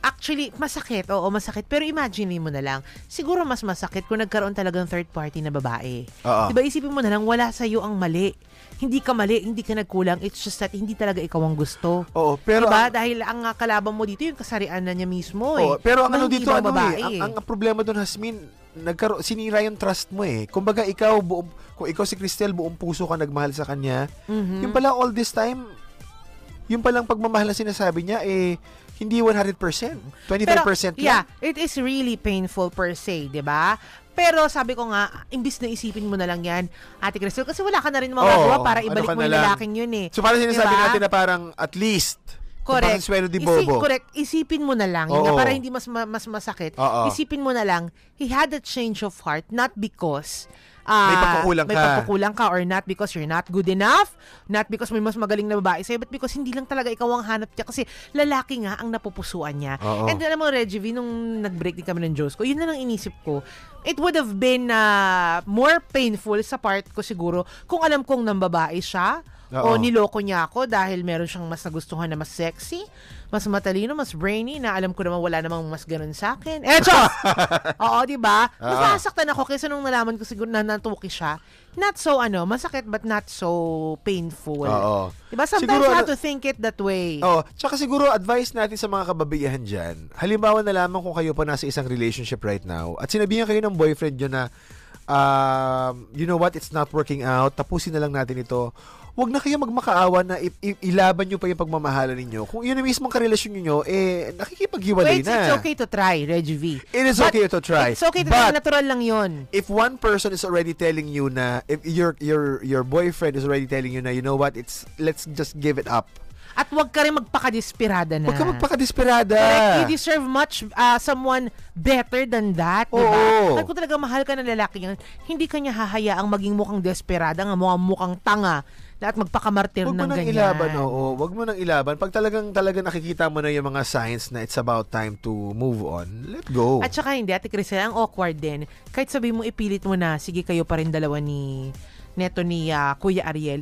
Actually, masakit. Oo, masakit. Pero imagine mo na lang, siguro mas masakit kung nagkaroon talagang third party na babae. Oo. Diba, isipin mo na lang, wala sa'yo ang mali. Hindi ka mali, hindi ka nagkulang. It's just that hindi talaga ikaw ang gusto. Oo, pero diba? Dahil ang kalaban mo dito, yung kasarian na niya mismo eh. Oo, pero ang Diba, ano hindi dito, ibang babae ang problema doon, Hasmin, sinira yung trust mo eh. Kumbaga, kung ikaw si Cristel, buong puso ka nagmahal sa kanya, yung pala all this time, yung palang pagmamahal na sinasabi niya, hindi 100%. 25% lang. Yeah, it is really painful per se, di ba? Pero sabi ko nga, imbis na isipin mo na lang yan, Ate Cristel, kasi wala ka na rin magagawa para ibalik mo yung lalaking yun eh. So parang sinasabi diba? natin na parang at least, correct. Di Bobo. Correct. Isipin mo na lang, yun nga, para hindi mas masakit. Isipin mo na lang, he had a change of heart, not because may pagkukulang ka or not because you're not good enough, not because may mas magaling na babae sa'yo, but because hindi lang talaga ikaw ang hanap niya kasi lalaki nga ang napupusuan niya. And alam mo, Reggie V, nung nag-break din kami ng Diyos ko, yun na lang inisip ko. It would have been more painful sa part ko siguro kung alam kong nang babae siya o niloko niya ako dahil meron siyang mas nagustuhan na mas sexy, mas matalino, mas brainy, na alam ko naman wala namang mas ganun sa akin. Oo, diba? Mas nasaktan ako kaysa nung nalaman ko siguro na natuki siya. Not so, masakit but not so painful. Diba? Sometimes siguro, you have to think it that way. Tsaka siguro advice natin sa mga kababaihan dyan. Halimbawa na lamang kung kayo pa nasa isang relationship right now at sinabihan kayo ng boyfriend nyo na, you know what, it's not working out, tapusin na lang natin ito. Huwag na kayo magmakaawa na ilaban nyo pa yung pagmamahalan ninyo. Kung yun ang mismong karelasyon nyo, nakikipaghiwalay na. It's okay to try, Reggie V. It is okay to try. It's okay to try, natural lang yun. If one person is already telling you na, if your boyfriend is already telling you na, you know what, let's just give it up. At huwag ka rin magpakadesperada na. Huwag ka magpakadesperada. Correct. You deserve much someone better than that. Diba? At kung talaga mahal ka ng lalaki yan, hindi ka niya hahayaang maging mukhang desperada, mukhang tanga, at magpakamartir ng ganyan. Huwag mo nang ilaban. Pag talaga nakikita mo na yung mga signs na it's about time to move on, let go. At saka hindi, Ate Crisel, ang awkward din. Kahit sabi mo, ipilit mo na, sige kayo pa rin dalawa ni Kuya Ariel,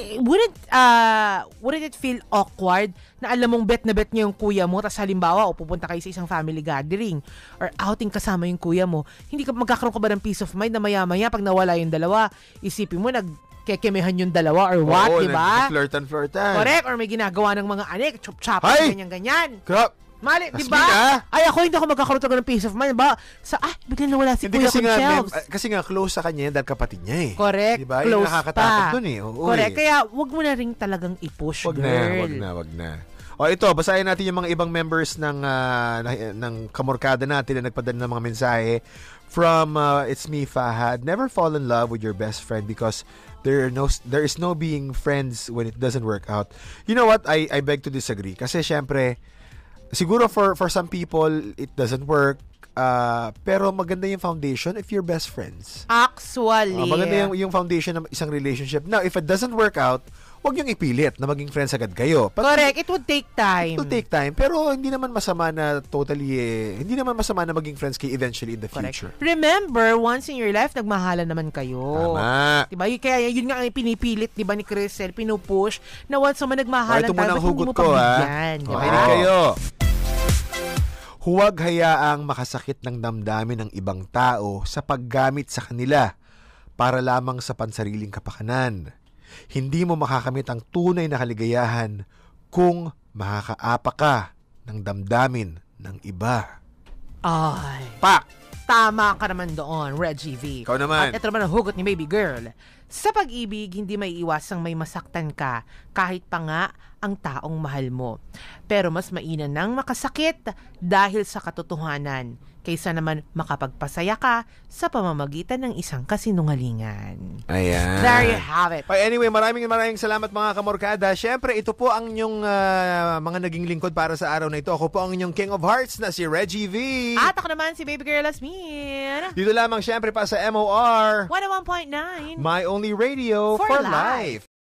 wouldn't it feel awkward na alam mong bet na bet niya yung kuya mo, tas halimbawa o pupunta kayo sa isang family gathering or outing kasama yung kuya mo, hindi ka magkakaroon ka ba ng peace of mind na maya-maya pag nawala yung dalawa, isipin mo nagkekemehan yung dalawa or what, diba? Flirtan. Correct, or may ginagawa ng mga anek, chop-chop, ganyan-ganyan. Crap! Mali, di ba? Ay, hindi ako magkakaroon talaga ng peace of mind. Ba? Biglang nawala si Kuya Conchels. Kasi nga, close sa kanya dahil kapatid niya eh. Correct, diba? close yung nakakatakot pa. dun eh. Correct, kaya wag mo na rin talagang i-push, girl. Wag na. O ito, basahin natin yung mga ibang members ng kamorkada natin na nagpadala ng mga mensahe. From, it's me, Fahad. Never fall in love with your best friend because there is no being friends when it doesn't work out. You know what? I beg to disagree. Kasi syempre, siguro for some people, it doesn't work. Pero maganda yung foundation if you're best friends. Actually. Maganda yung foundation ng isang relationship. Now, if it doesn't work out, huwag niyong ipilit na maging friends agad kayo. Correct. It would take time. It would take time. Pero hindi naman masama na hindi naman masama na maging friends kayo eventually in the future. Remember, once in your life, nagmahalan naman kayo. Tama. Diba? Kaya yun nga ang pinipilit, diba, ni Crisel, pinupush, na once naman nagmahalan tayo, ba't hindi mo pabigyan? Diba? Kayo. Huwag hayaang makasakit ng damdamin ng ibang tao sa paggamit sa kanila para lamang sa pansariling kapakanan. Hindi mo makakamit ang tunay na kaligayahan kung makakaapa ka ng damdamin ng iba. Ay. Pak! Tama ka naman doon, Reggie V. Ikaw naman. At ito naman ang hugot ni baby girl. Sa pag-ibig, hindi may iwasang may masaktan ka kahit pa nga ang taong mahal mo. Pero mas mainam nang makasakit dahil sa katotohanan kaysa naman makapagpasaya ka sa pamamagitan ng isang kasinungalingan. Ayan. There you have it. Anyway, maraming salamat mga kamorkada. Siyempre, ito po ang inyong mga naging lingkod para sa araw na ito. Ako po ang inyong King of Hearts na si Reggie V. At ako naman si baby girl Asmin. Dito lamang siyempre pa sa MOR 101.9 My Only Radio for Life.